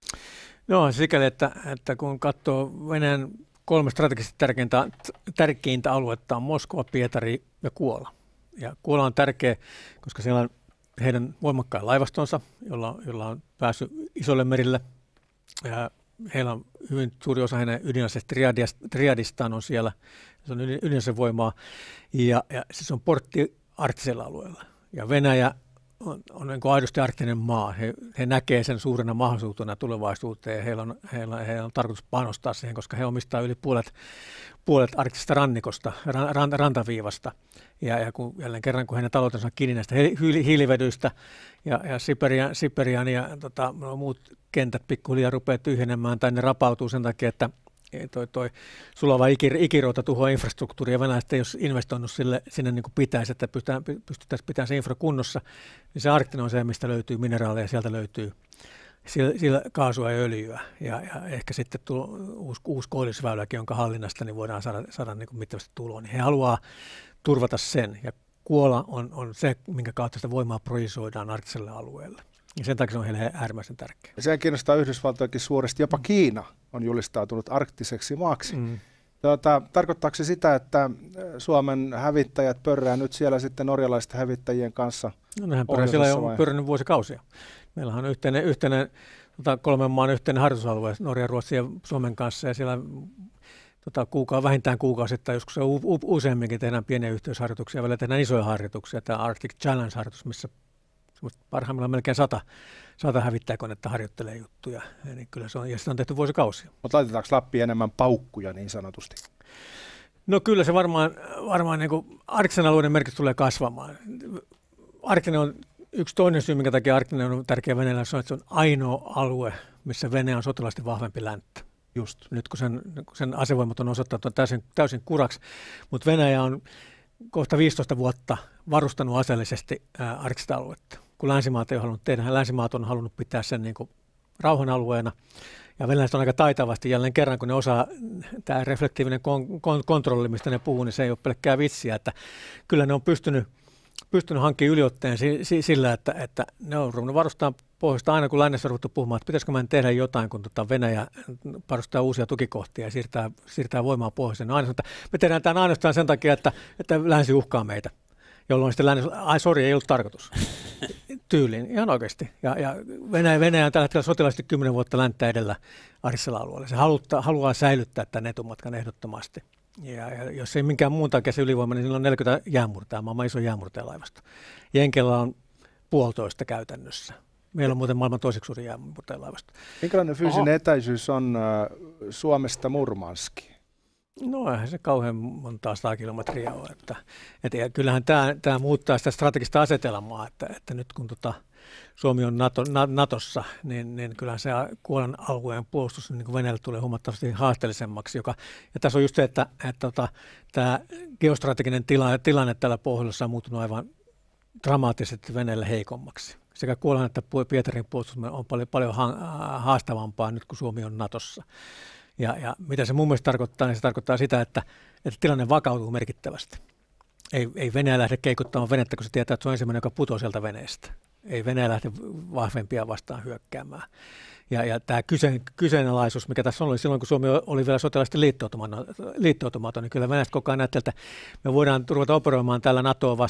Speaker 4: No sikäli, että kun katsoo Venäjän 3 strategisesti tärkeintä aluetta on Moskova, Pietari ja Kuola. Ja Kuola on tärkeä, koska siellä on heidän voimakkaan laivastonsa, jolla on päässyt isolle merille. Ja heillä on hyvin suuri osa heidän ydinaseista triadistaan on siellä. Se on ydinasevoimaa ja se on portti arktisella alueella. Ja Venäjä on niin kuin aidosti arktinen maa. He näkee sen suurena mahdollisuutena tulevaisuuteen ja heillä on tarkoitus panostaa siihen, koska he omistaa yli puolet arktisesta rannikosta, rantaviivasta. Ja jälleen kerran, kun heidän taloutensa on kiinni näistä hiilivedyistä ja Siperian ja muut kentät pikkuhiljaa rupeaa tyhjenemään tai ne rapautuu sen takia, että toi sulava ikirouta tuhoaa infrastruktuuria ja Venäjä ei ole investoinut sinne niin kuin pitäisi, että pystyttäisiin pitämään se infra kunnossa, niin se arktinen on se, mistä löytyy mineraaleja ja sieltä löytyy sillä kaasua ja öljyä ja ehkä sitten uusi koillisväyläkin, jonka hallinnasta niin voidaan saada niin kuin mittavasti tuloa, niin he haluaa turvata sen ja Kuola on se, minkä kautta sitä voimaa projisoidaan arktiselle alueelle. Ja sen takia se on heille äärimmäisen tärkeää.
Speaker 3: Se kiinnostaa Yhdysvaltojakin suuresti. Jopa Kiina on julistautunut arktiseksi maaksi. Tarkoittaako se sitä, että Suomen hävittäjät pörrää nyt siellä sitten norjalaisten hävittäjien kanssa?
Speaker 4: No nehän pörrää siellä on pörrännyt vuosikausia. Meillähän on yhteinen 3 maan yhteinen harjoitusalue Norjan, Ruotsin ja Suomen kanssa ja siellä vähintään kuukausittain, joskus se useamminkin tehdään pieniä yhteysharjoituksia, välillä tehdään isoja harjoituksia. Tämä Arctic Challenge-harjoitus, missä parhaimmillaan melkein 100 hävittäjäkonetta harjoittelee juttuja. Eli kyllä se on, ja sitä on tehty vuosikausia.
Speaker 3: Mutta laitetaanko Lappiin enemmän paukkuja niin sanotusti?
Speaker 4: No kyllä se varmaan niin kuin arktisen alueiden merkitys tulee kasvamaan. Arktinen on yksi toinen syy, minkä takia arktinen on tärkeä Venäjällä, on, että se on ainoa alue, missä Venäjä on sotilaisesti vahvempi länttä. Just. Nyt kun sen asevoimat on osoittautunut täysin kuraksi, mutta Venäjä on kohta 15 vuotta varustanut aseellisesti arktista aluetta. Kun länsimaat ei ole halunnut tehdä, länsimaat on halunnut pitää sen niin kuin rauhan alueena. Ja venäläiset on aika taitavasti jälleen kerran, kun ne osaa, tämä reflektiivinen kontrolli, mistä ne puhuu, niin se ei ole pelkkää vitsiä. Että kyllä ne on pystynyt hankkimaan yliotteen sillä, että ne on ruvennut varustamaan pohjoista aina, kun lännessä on ruvuttu puhumaan, että pitäisikö meidän tehdä jotain, kun Venäjä varustaa uusia tukikohtia ja siirtää voimaa pohjoiseen. No me tehdään tämän ainoastaan sen takia, että länsi uhkaa meitä, jolloin sitten länsi, ei ollut tarkoitus. Tyyliin, ihan oikeasti. Ja Venäjä on tällä hetkellä sotilaisesti 10 vuotta länttä edellä arktisella alueella. Se haluaa säilyttää tämän etumatkan ehdottomasti. Ja jos ei minkään muun takia se ylivoima, niin sillä on 40 jäänmurtajaa, maailman iso jäänmurtajalaivasto. Jenkellä on 1,5 käytännössä. Meillä on muuten maailman toiseksi suuri jäänmurtajalaivasto.
Speaker 3: Minkälainen fyysinen etäisyys on Suomesta Murmanskiin?
Speaker 4: No eihän se kauhean montaa 100 kilometriä ole. Että kyllähän tämä muuttaa sitä strategista asetelmaa, että nyt kun Suomi on Natossa, niin kyllähän se Kuolan alueen puolustus niin Venäjälle tulee huomattavasti haasteellisemmaksi. Ja tässä on just se, että tämä geostrateginen tilanne täällä pohjoisessa on muuttunut aivan dramaattisesti Venäjälle heikommaksi. Sekä Kuolan että Pietarin puolustus on paljon haastavampaa nyt, kun Suomi on Natossa. Ja mitä se mun mielestä tarkoittaa, niin se tarkoittaa sitä, että tilanne vakautuu merkittävästi. Ei Venäjä lähde keikuttamaan venettä, kun se tietää, että se on ensimmäinen, joka putoaa sieltä veneestä. Ei Venäjä lähde vahvempia vastaan hyökkäämään. Ja tämä kyseenalaisuus, mikä tässä oli silloin, kun Suomi oli vielä sotilaisesti liittoutumaton, niin kyllä Venäjät koko ajan näyttää, että me voidaan ruveta operoimaan tällä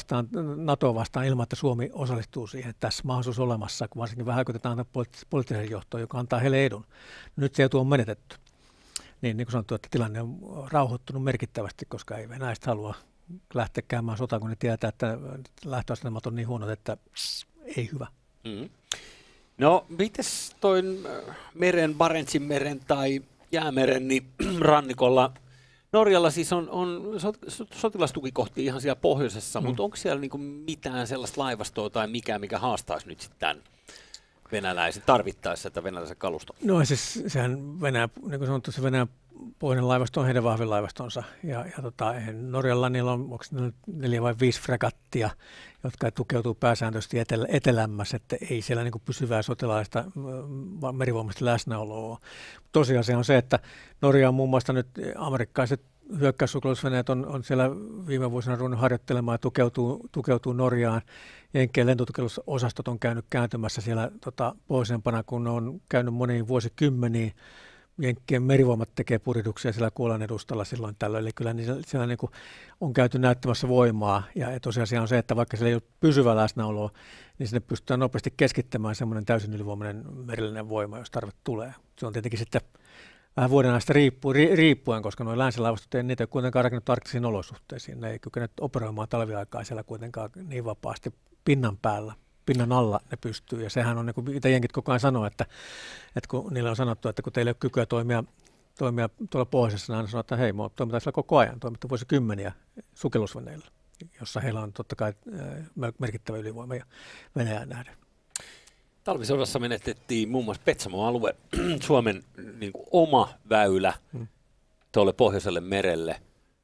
Speaker 4: NATOa vastaan ilman, että Suomi osallistuu siihen. Tässä mahdollisuus olemassa, kun varsinkin vähän aikoitetaan poliittisen johtoon, joka antaa heille edun. Nyt se etu on menetetty. Niin kuin sanottu, että tilanne on rauhoittunut merkittävästi, koska ei venäläiset halua lähteä käymään sotaan, kun ne tietää, että lähtöasetelmat on niin huonot, että ei hyvä.
Speaker 2: Mm. No, mites toi meren, Barentsin meren tai Jäämeren niin rannikolla? Norjalla siis on sotilastukikohtia ihan siellä pohjoisessa, mutta onko siellä niinku mitään sellaista laivastoa tai mikä haastaisi nyt sitten tämän venäläisen tarvittaessa tätä venäläisen kaluston?
Speaker 4: No siis sehän Venäjä, niin kuin sanottu, se Venäjän pohjoinen laivasto on heidän vahvin laivastonsa. Norjalla niillä on 4 vai 5 fregattia, jotka tukeutuu pääsääntöisesti etelämmässä, että ei siellä niin kuin pysyvää sotilaista merivoimasta läsnäoloa. Tosiasia on se, että Norja on muun muassa nyt amerikkalaiset hyökkäyssukellusveneet on siellä viime vuosina ruvennut harjoittelemaan ja tukeutuu Norjaan. Jenkkien lentotukelusosastot on käynyt kääntymässä siellä pohjoisempana, kun on käynyt moniin vuosikymmeniin. Jenkkien merivoimat tekee purituksia siellä Kuolan edustalla silloin tällöin, eli kyllä siellä niin kuin on käyty näyttämässä voimaa, ja tosiasia on se, että vaikka siellä ei ole pysyvä läsnäolo, niin sinne pystytään nopeasti keskittämään semmoinen täysin ylivoimainen merellinen voima, jos tarve tulee. Se on tietenkin sitten vähän vuoden ajasta riippuen, koska nuo länsilaivastot ei niitä kuitenkaan rakennettu arktisiin olosuhteisiin. Ne ei kykene operoimaan talviaikaa siellä kuitenkaan niin vapaasti pinnan alla ne pystyy. Ja sehän on, niin kuin mitä jenkit koko ajan sanoo, että kun niillä on sanottu, että kun teillä ei ole kykyä toimia tuolla pohjoisessa, niin aina sanoo, että hei, me toimitaan siellä koko ajan, toimittu vuosikymmeniä sukellusveneillä, jossa heillä on totta kai merkittävä ylivoima ja Venäjään nähden.
Speaker 2: Talvisodassa menetettiin muun muassa Petsamo-alue, Suomen niin kuin oma väylä tuolle pohjoiselle merelle.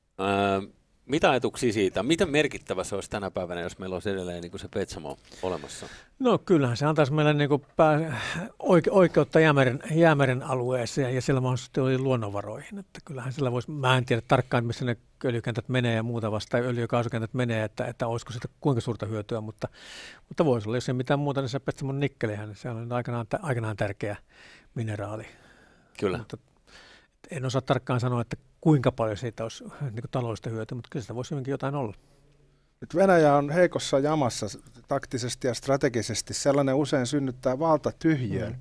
Speaker 2: Mitä ajatuksia siitä? Miten merkittävä se olisi tänä päivänä, jos meillä olisi edelleen niin kuin se Petsamo olemassa?
Speaker 4: No kyllähän se antaisi meille niin kuin oikeutta Jäämeren alueeseen ja siellä mahdollisesti oli luonnonvaroihin. Että kyllähän sillä voisi, mä en tiedä tarkkaan, missä ne öljykentät menee ja muuta vasta, öljy- ja kaasukentät menee, että olisiko sitä kuinka suurta hyötyä, mutta voisi olla, jos ei mitään muuta, niin se Petsamon nikkelihän, niin se on aikanaan tärkeä mineraali.
Speaker 2: Kyllä.
Speaker 4: Mutta en osaa tarkkaan sanoa, että kuinka paljon siitä olisi niin kuin taloudellista hyötyä, mutta kyllä sitä voisi hyvinkin jotain olla.
Speaker 3: Nyt Venäjä on heikossa jamassa taktisesti ja strategisesti. Sellainen usein synnyttää valtatyhjiön.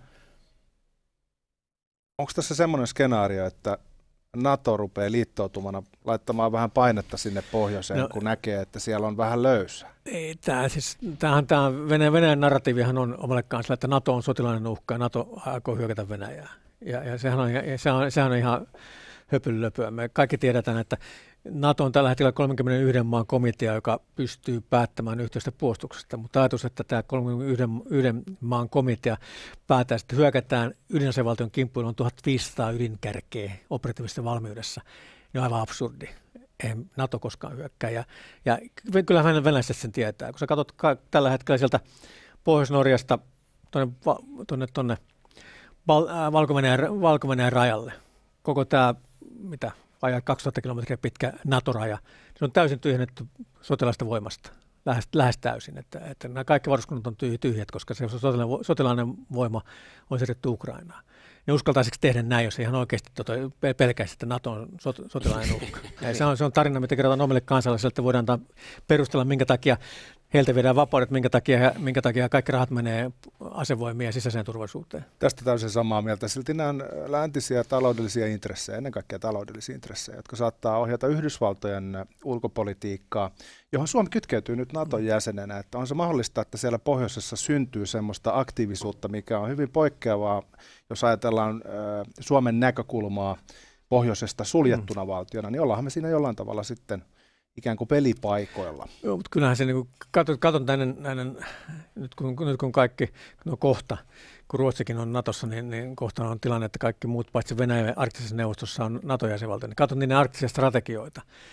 Speaker 3: Onko tässä semmoinen skenaario, että NATO rupeaa liittoutumana laittamaan vähän painetta sinne pohjoiseen, kun näkee, että siellä on vähän löysää?
Speaker 4: Ei, tämä Venäjän narratiivihan on omalle kanssa, että NATO on sotilainen uhka ja NATO aikoo hyökätä Venäjää. Ja sehän on ihan höpölöpöä. Me kaikki tiedetään, että NATO on tällä hetkellä 31 maan komitea, joka pystyy päättämään yhteistä puolustuksesta, mutta ajatus, että tämä 31 maan komitea päättää, että hyökätään ydinasevaltion kimppuun on 1500 ydinkärkeä operatiivisessa valmiudessa, niin on aivan absurdi. Ei NATO koskaan hyökkää. Ja kyllähän venäläiset sen tietää. Kun sä katsot tällä hetkellä sieltä Pohjois-Norjasta tuonne Valko-Venäjän rajalle, koko tämä, vajaa 2000 kilometriä pitkä NATO-raja, se on täysin tyhjennetty sotilaista voimasta, lähes täysin. Että nämä kaikki varuskunnat on tyhjät, koska se sotilainen voima on siirretty Ukrainaan. Ne uskaltaisiko tehdä näin, jos ihan oikeasti pelkäisi, että NATO on sotilainen uhka. Se on tarina, mitä kerrotaan omille kansalaisille, että voidaan perustella, minkä takia heiltä viedään vapaudet, minkä takia kaikki rahat menee asevoimiin ja sisäiseen turvallisuuteen.
Speaker 3: Tästä täysin samaa mieltä. Silti nämä on läntisiä taloudellisia intressejä, ennen kaikkea taloudellisia intressejä, jotka saattaa ohjata Yhdysvaltojen ulkopolitiikkaa, johon Suomi kytkeytyy nyt NATOn jäsenenä. Että on se mahdollista, että siellä pohjoisessa syntyy semmoista aktiivisuutta, mikä on hyvin poikkeavaa, jos ajatellaan Suomen näkökulmaa pohjoisesta suljettuna valtiona, niin ollaanhan me siinä jollain tavalla sitten ikään kuin pelipaikoilla.
Speaker 4: Joo, mutta kyllähän se, niin katson näiden nyt kun kaikki, kohta, kun Ruotsikin on Natossa, niin kohta on tilanne, että kaikki muut paitsi Venäjä arktisessa neuvostossa on NATO-jäsenvaltio, niin katson niiden arktisia strategioita.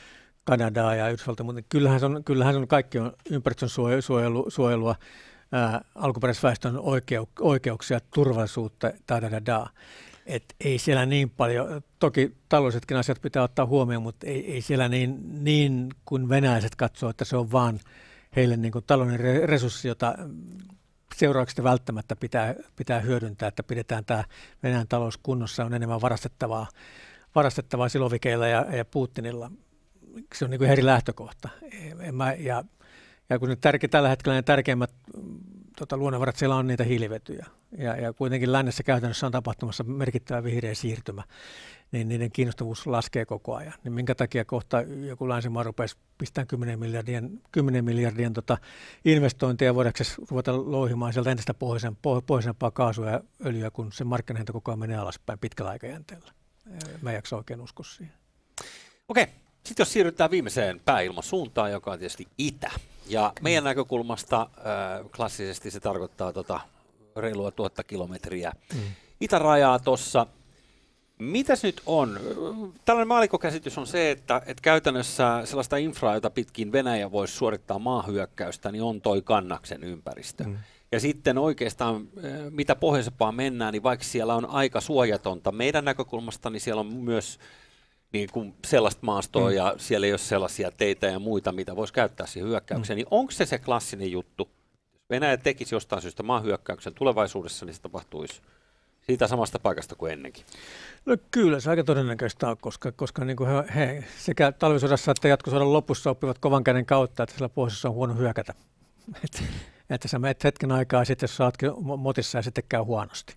Speaker 4: Kanadaa ja Yhdysvaltoja, mutta kyllähän se on kaikki on ympäristön suojelua, alkuperäisväestön oikeuksia, turvallisuutta, et ei siellä niin paljon, toki taloudellisetkin asiat pitää ottaa huomioon, mutta ei siellä niin kuin venäläiset katsoo, että se on vaan heille niin kuin taloudellinen resurssi, jota seurauksista välttämättä pitää hyödyntää, että pidetään tämä Venäjän talous kunnossa, on enemmän varastettavaa Silovikeilla ja Putinilla. Se on niin kuin eri lähtökohta. Ja kun tällä hetkellä ne tärkeimmät luonnonvarat, siellä on niitä hiilivetyjä. Ja kuitenkin lännessä käytännössä on tapahtumassa merkittävä vihreä siirtymä, niin niiden kiinnostavuus laskee koko ajan. Niin minkä takia kohta joku länsimaa rupeaisi pistämään 10 miljardien investointeja voidaanko ruveta louhimaan sieltä entistä pohjoisempaa kaasua ja öljyä, kun se markkinahinta koko ajan menee alaspäin pitkällä aikajänteellä. Mä en jaksa oikein uskoa siihen.
Speaker 2: Okei. Sitten jos siirrytään viimeiseen pääilmasuuntaan, joka on tietysti itä. Ja meidän näkökulmasta klassisesti se tarkoittaa reilua 1000 kilometriä itärajaa tuossa. Mitäs nyt on? Tällainen maallikkokäsitys on se, että käytännössä sellaista infraa, jota pitkin Venäjä voisi suorittaa maahyökkäystä, niin on toi Kannaksen ympäristö. Ja sitten oikeastaan, mitä pohjoisempaan mennään, niin vaikka siellä on aika suojatonta meidän näkökulmasta, niin siellä on myös niin kuin sellaista maastoa ja siellä ei ole sellaisia teitä ja muita, mitä voisi käyttää siihen hyökkäykseen, niin onko se klassinen juttu? Jos Venäjä tekisi jostain syystä maahyökkäyksen tulevaisuudessa, niin se tapahtuisi siitä samasta paikasta kuin ennenkin.
Speaker 4: No kyllä, se aika todennäköistä on, koska niin kuin he sekä talvisodassa että jatkosodan lopussa oppivat kovan käden kautta, että siellä pohjoisessa on huono hyökätä. Että sä menet hetken aikaa sitten, jos sä ootkin motissa ja sitten käy huonosti.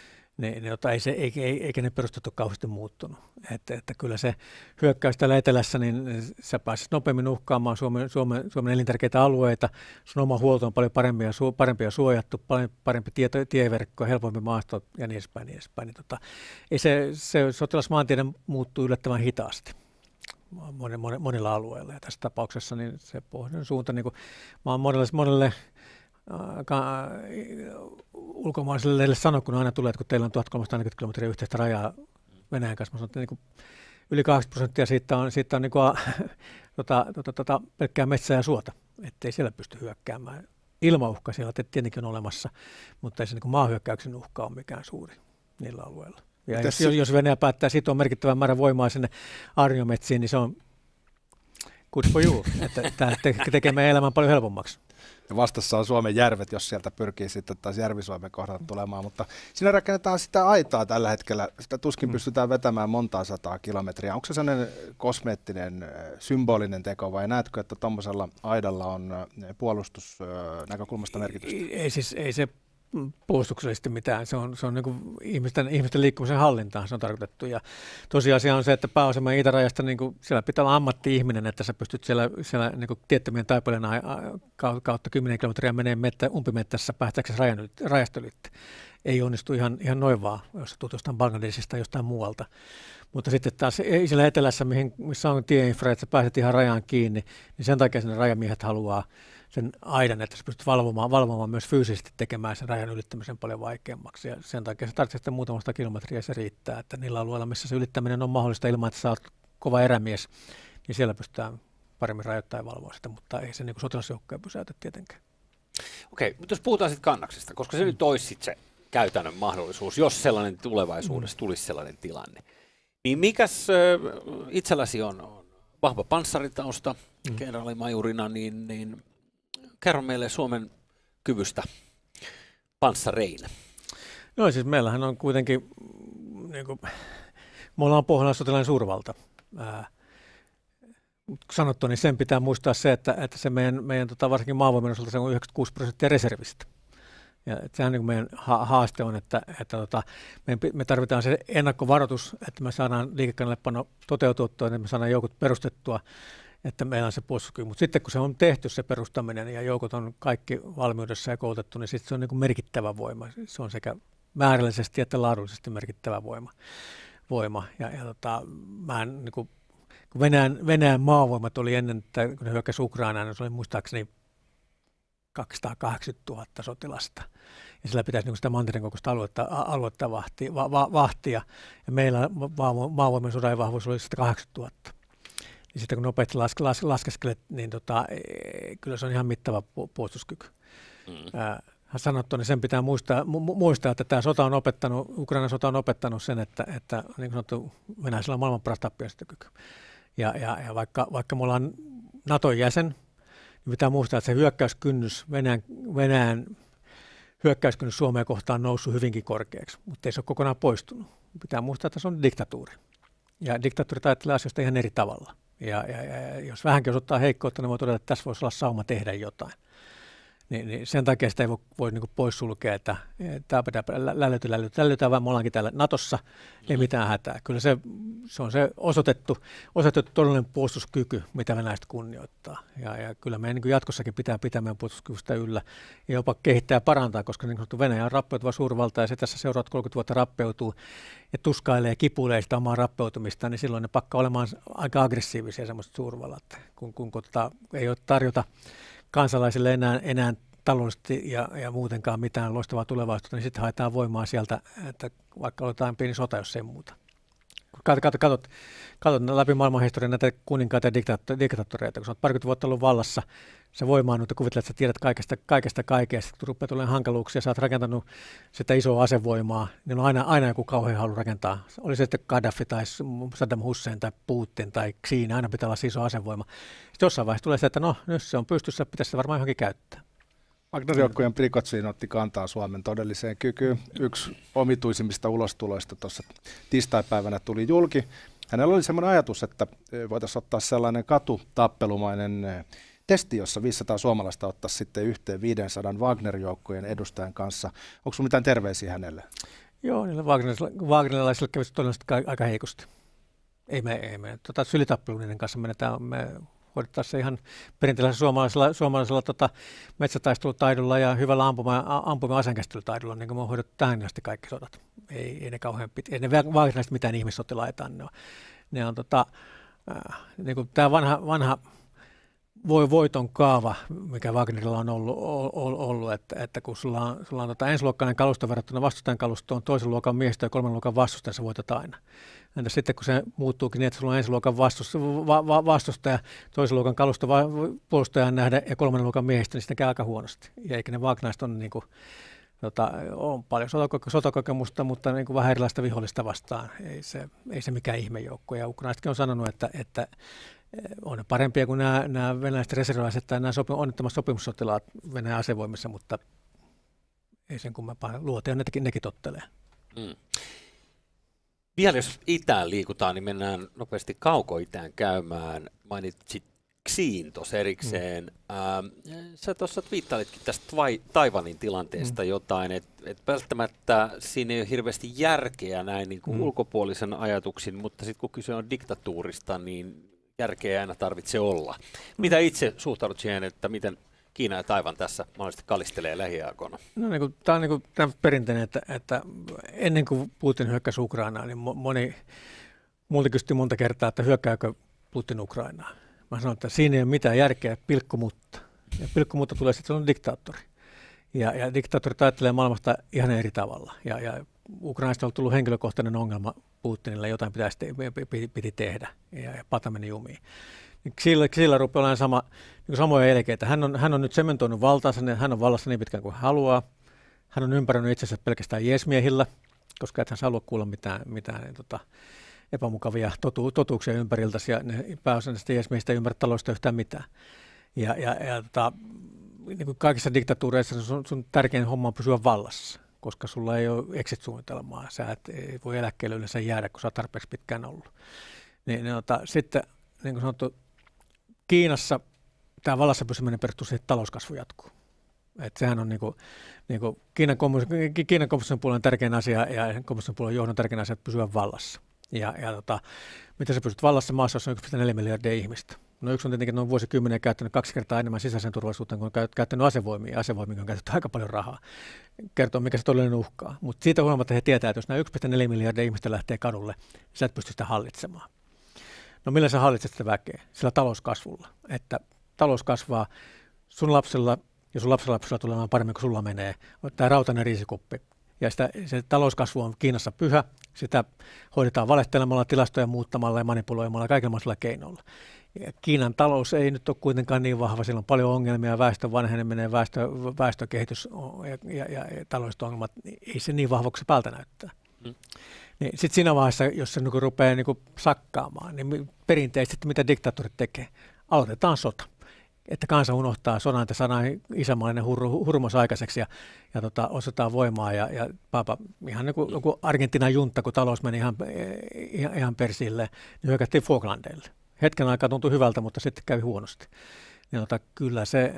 Speaker 4: Eikä ne perustettu kauheasti muuttunut. Että kyllä se hyökkäys täällä etelässä, niin sä pääsit nopeammin uhkaamaan Suomen elintärkeitä alueita. Sun oma huolto on paljon parempi suojattu, paljon parempi tieverkko, helpompi maasto ja niin edespäin. Se sotilasmaantiede muuttuu yllättävän hitaasti monilla alueilla. Ja tässä tapauksessa niin se pohjoinen suunta, niin kuin mä oon monelle ulkomaalaisille sanoi, kun aina tulee, että kun teillä on 1340 kilometriä yhteistä rajaa Venäjän kanssa, että niin yli 80% siitä on niin kuin, pelkkää metsää ja suota, ettei siellä pysty hyökkäämään. Ilmauhka siellä tietenkin on olemassa, mutta ei se niin maahyökkäyksen uhka ole mikään suuri niillä alueilla. Ja jos Venäjä päättää sitoa merkittävän määrän voimaa sinne aarniometsiin, niin se on good for you, että tämä tekee meidän elämän paljon helpommaksi.
Speaker 3: Ja vastassa on Suomen järvet, jos sieltä pyrkii sitten taas Järvi-Suomen kohdalta tulemaan, mutta siinä rakennetaan sitä aitaa tällä hetkellä. Sitä tuskin pystytään vetämään montaa sataa kilometriä. Onko se sellainen kosmeettinen, symbolinen teko vai näetkö, että tuommoisella aidalla on puolustusnäkökulmasta merkitystä?
Speaker 4: Ei se puolustuksellisesti mitään. Se on niin kuin ihmisten liikkumisen hallintaan se on tarkoitettu. Ja tosiasia on se, että pääosa meidän itärajasta, niin kuin siellä pitää olla ammatti-ihminen, että sä pystyt siellä niin kuin tiettömien taipaleen kautta 10 kilometriä menee umpimettässä päästäksesi rajasta ylitte. Ei onnistu ihan noin vaan, jos tutustaan Bangladesista tai jostain muualta. Mutta sitten taas siellä etelässä, missä on tieinfra, että sä pääset ihan rajaan kiinni, niin sen takia sinne rajamiehet haluaa sen aidan, että sä pystyt valvomaan myös fyysisesti tekemään sen rajan ylittämisen paljon vaikeammaksi. Ja sen takia se tarvitsee sitten muutamasta kilometriä, se riittää, että niillä alueilla, missä se ylittäminen on mahdollista ilman, että sä oot kova erämies, niin siellä pystytään paremmin rajoittaa ja valvoa sitä, mutta ei se niin sotilasjoukkoja pysäytä tietenkään.
Speaker 2: Okei, mutta jos puhutaan sitten Kannaksesta, koska se nyt olisi sitten se käytännön mahdollisuus, jos sellainen tulevaisuudessa tulisi sellainen tilanne, niin mikäs itselläsi on vahva panssaritausta kenraalimajurina, niin kerro meille Suomen kyvystä panssareina.
Speaker 4: No siis meillähän on kuitenkin, me ollaan pohjois-sotilainen suurvalta. Sanottu, niin sen pitää muistaa se, että se meidän varsinkin maavoimien osalta se on 96% reservistä. Ja sehän niin meidän haaste on, että me tarvitaan se ennakkovaroitus, että me saadaan liikekannallepano toteutettua, että me saadaan joukot perustettua, että meillä on se puolustuskyky. Mutta sitten kun se on tehty se perustaminen ja joukot on kaikki valmiudessa ja koulutettu, niin sitten se on niin kuin merkittävä voima. Se on sekä määrällisesti että laadullisesti merkittävä voima. Vähän niin kuin Venäjän maavoimat oli ennen, että kun ne hyökkäsi Ukrainaan, niin se oli muistaakseni 280 000 sotilasta. Ja sillä pitäisi niin sitä mantereen kokoista aluetta vahtia. Ja meillä maavoimien sodan vahvuus oli 180 000. Ja sitten kun nopeasti laskeskelet, niin kyllä se on ihan mittava puolustuskyky. Hän sanottu, niin sen pitää muistaa, että tämä sota on opettanut, Ukrainan sota on opettanut sen, että niin kuin sanottu, Venäjällä on maailman paras tappionsietokyky. Ja vaikka me ollaan Naton jäsen, niin pitää muistaa, että se hyökkäyskynnys, Venäjän hyökkäyskynnys Suomea kohtaan on noussut hyvinkin korkeaksi, mutta ei se ole kokonaan poistunut. Pitää muistaa, että se on diktatuuri. Ja diktatuurit ajattelee asioista ihan eri tavalla. Ja jos vähänkin osoittaa heikkoutta, niin voi todeta, että tässä voisi olla sauma tehdä jotain. Niin sen takia sitä ei voi niin kuin poissulkea, että tämä pitää lällytään, vaan me ollaankin täällä Natossa, ei mitään hätää. Kyllä se on se osoitettu todellinen puolustuskyky, mitä venäläiset kunnioittaa. Ja kyllä meidän niin jatkossakin pitää meidän puolustuskyvystä yllä ja jopa kehittää ja parantaa, koska niin kuin Venäjä on rappeutuva suurvalta ja se tässä seuraavat 30 vuotta rappeutuu ja tuskailee ja kipuilee sitä omaa rappeutumista, niin silloin ne pakkaa olemaan aika aggressiivisia semmoiset suurvallat, kun ei ole tarjota kansalaisille enää taloudellisesti ja muutenkaan mitään loistavaa tulevaisuutta, niin sitten haetaan voimaa sieltä, että vaikka aletaan pieni sota, jos ei muuta. Katsot läpi maailmanhistorian näitä kuninkaita ja diktaattoreita, kun sä oot parikymmentä vuotta ollut vallassa, sä voimaannut ja kuvittelet, että sä tiedät kaikesta, kun rupeaa tulemaan hankaluuksia, sä oot rakentanut sitä isoa asevoimaa, niin on aina joku kauhean halu rakentaa. Oli se sitten Gaddafi tai Saddam Hussein tai Putin tai Xiina, aina pitää olla iso asevoima. Sitten jossain vaiheessa tulee se, että no nyt se on pystyssä, pitäisi se varmaan johonkin käyttää.
Speaker 3: Wagner-joukkojen Prigozhin otti kantaa Suomen todelliseen kykyyn. Yksi omituisimmista ulostuloista tuossa tiistaipäivänä tuli julki. Hänellä oli sellainen ajatus, että voitaisiin ottaa sellainen katutappelumainen testi, jossa 500 suomalaista ottaisi sitten yhteen 500 Wagner-joukkojen edustajan kanssa. Onko sinulla mitään terveisiä hänelle?
Speaker 4: Joo, niillä Wagnerilaisilla kävisi todennäköisesti aika heikosti. Ei me sylitappelu niiden kanssa me hoidettaisiin se ihan perinteisellä suomalaisella metsätaistelutaidolla ja hyvällä ampuma-aseenkäsittelytaidolla, niin kuin me on hoidettu tähän asti kaikki sodat. Ei ne kauhean ei ne Wagnerilaiset mitään ihmissotilaita. Ne on niin kuin tämä vanha voiton kaava, mikä Wagnerilla on ollut että kun sulla on ensiluokkainen kalusto verrattuna vastustajan kalustoon, toisen luokan miehistö ja kolmen luokan vastustaja, sä voitat aina. Entä sitten kun se muuttuukin niin, että sulla on ensiluokan vastustaja, toisen luokan kalusto puolustajan nähdä ja kolmannen luokan miehistö, niin sitten käy aika huonosti. Ja eikä ne Wagnerilaiset on niin kuin, on paljon sotakokemusta, mutta niin kuin vähän erilaista vihollista vastaan. Ei se mikään ihmejoukko. Ja ukrainaisetkin on sanonut, että on ne parempia kuin nämä venäläiset reserviläiset tai nämä onnettomat sopimussotilaat Venäjän asevoimissa, mutta ei sen kummempaa. Luoteja nekin tottelee.
Speaker 2: Vielä jos itään liikutaan, niin mennään nopeasti kauko-itään käymään. Mainitsit Xiin tuossa erikseen. Sä tuossa twiittailitkin tästä Taiwanin tilanteesta jotain, että välttämättä siinä ei ole hirveästi järkeä näin niin kuin ulkopuolisen ajatuksin, mutta sitten kun kyse on diktatuurista, niin järkeä ei aina tarvitse olla. Mitä itse suhtaudut siihen, että miten Kiina ja Taiwan tässä mahdollisesti kalistelee lähiaikoina? No,
Speaker 4: tämä on tämä perinteinen, että ennen kuin Putin hyökkäsi Ukrainaan, niin multa kysyttiin monta kertaa, että hyökkääkö Putin Ukrainaan. Mä sanoin, että siinä ei ole mitään järkeä, pilkkumutta. Ja pilkkumutta tulee sitten, että se on diktaattori. Ja diktaattorit ajattelee maailmasta ihan eri tavalla. Ja Ukrainasta on tullut henkilökohtainen ongelma Putinille, jotain piti tehdä, ja pata meni jumiin. Sillä rupeaa olemaan samoja elkeitä. Hän on nyt sementoinut valtaansa, hän on vallassa niin pitkään kuin haluaa. Hän on ympäröinyt itsensä pelkästään jeesmiehillä, koska et hän halua kuulla mitään epämukavia totuuksia ympäriltäsi, ja pääosa näistä jeesmiehistä ei ymmärrä taloudesta yhtään mitään. Niin kuin kaikissa diktatuureissa sun tärkein homma on pysyä vallassa, koska sulla ei ole exit-suunnitelmaa. Sä ei voi eläkkeelle yleensä jäädä, kun sä oot tarpeeksi pitkään ollut. Sitten, niin kuin sanottu, Kiinassa tämä vallassa pysyminen perustuu siihen, että talouskasvu jatkuu. Että sehän on niin kuin Kiinan kommunistisen puolen tärkein asia ja kommunistisen puolen johdon tärkein asia, että pysyä vallassa. Miten sä pysyt vallassa maassa, jossa on 1,4 miljardia ihmistä? No yksi on tietenkin noin vuosikymmenen käyttänyt 2 kertaa enemmän sisäisen turvallisuuteen, kun on käyttänyt asevoimia. Asevoimia on käytetty aika paljon rahaa. Kertoo, mikä se todellinen uhkaa. Mutta siitä huolimatta he tietää, että jos nämä 1,4 miljardia ihmistä lähtee kadulle, niin sä et pysty sitä hallitsemaan. No millä sä hallitset sitä väkeä? Sillä talouskasvulla. Että talous kasvaa, sun lapsella ja sun lapsenlapsella tulee paremmin kuin sulla menee. Tämä rautainen riisikuppi. Ja se talouskasvu on Kiinassa pyhä. Sitä hoidetaan valehtelemalla, tilastoja muuttamalla ja manipuloimalla kaikilla mahdollisilla keinoilla. Ja Kiinan talous ei nyt ole kuitenkaan niin vahva, siellä on paljon ongelmia, väestön vanheneminen, väestökehitys ja taloudelliset ongelmat, ei se niin vahvaksi päältä näyttää. Niin sitten siinä vaiheessa, jos se rupeaa sakkaamaan, niin perinteisesti mitä diktaattorit tekee, aloitetaan sota. Että kansa unohtaa sodan, että saadaan isänmaallinen hurmos aikaiseksi ja osataan voimaa ja ihan niin kuin Argentiinan juntta, kun talous meni ihan persille, niin hyökättiin Falklandeille. Hetken aikaa tuntui hyvältä, mutta sitten kävi huonosti. Niin kyllä se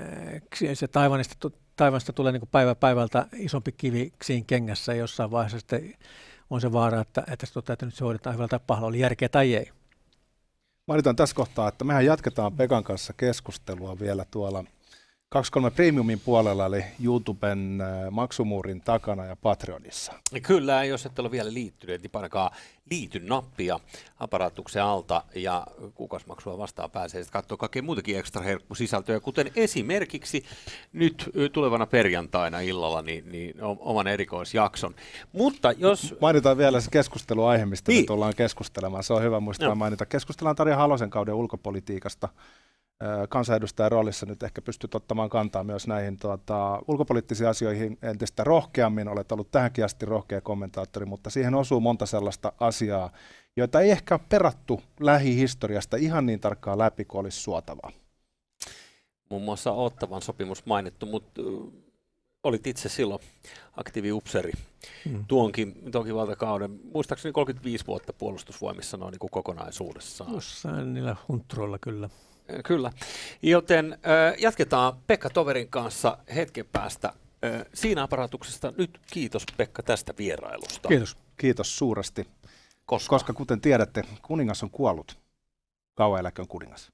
Speaker 4: Taiwanista tulee niin kuin päivä päivältä isompi kivi siinä kengässä ja jossain vaiheessa sitten on se vaara, että nyt se hoidetaan hyvällä tai pahalla, oli järkeä tai ei.
Speaker 3: Mainitaan tässä kohtaa, että mehän jatketaan Pekan kanssa keskustelua vielä tuolla 23 Premiumin puolella, eli YouTuben maksumuurin takana ja Patreonissa.
Speaker 2: Kyllä, jos et ole vielä liittyneet, niin painakaa liity-nappia aparaatuksen alta ja kuukausimaksua vastaan pääsee sitten katsoa kaikkea muutakin ekstra herkkusisältöjä, kuten esimerkiksi nyt tulevana perjantaina illalla niin oman erikoisjakson. Mutta jos...
Speaker 3: Mainitaan vielä se keskusteluaihe, mistä nyt ollaan keskustelemaan. Se on hyvä muistaa mainita. Keskustellaan Tarja Halosen kauden ulkopolitiikasta. Kansanedustajan roolissa nyt ehkä pystyt ottamaan kantaa myös näihin ulkopoliittisiin asioihin entistä rohkeammin. Olet ollut tähänkin asti rohkea kommentaattori, mutta siihen osuu monta sellaista asiaa, joita ei ehkä ole perattu lähihistoriasta ihan niin tarkkaan läpi kuin olisi suotavaa.
Speaker 2: Muun muassa Ottawan sopimus mainittu, mutta olit itse silloin aktiiviupseeri tuonkin valtakauden, muistaakseni 35 vuotta puolustusvoimissa noin niin kuin kokonaisuudessaan.
Speaker 4: Jossain niillä huntturoilla kyllä.
Speaker 2: Kyllä, joten jatketaan Pekka Toverin kanssa hetken päästä siinä aparaatuksesta. Nyt kiitos Pekka tästä vierailusta.
Speaker 3: Kiitos suuresti,
Speaker 2: koska
Speaker 3: kuten tiedätte, kuningas on kuollut. Kauan eläköön kuningas.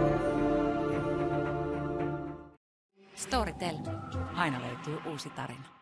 Speaker 1: Storytel. Aina löytyy uusi tarina.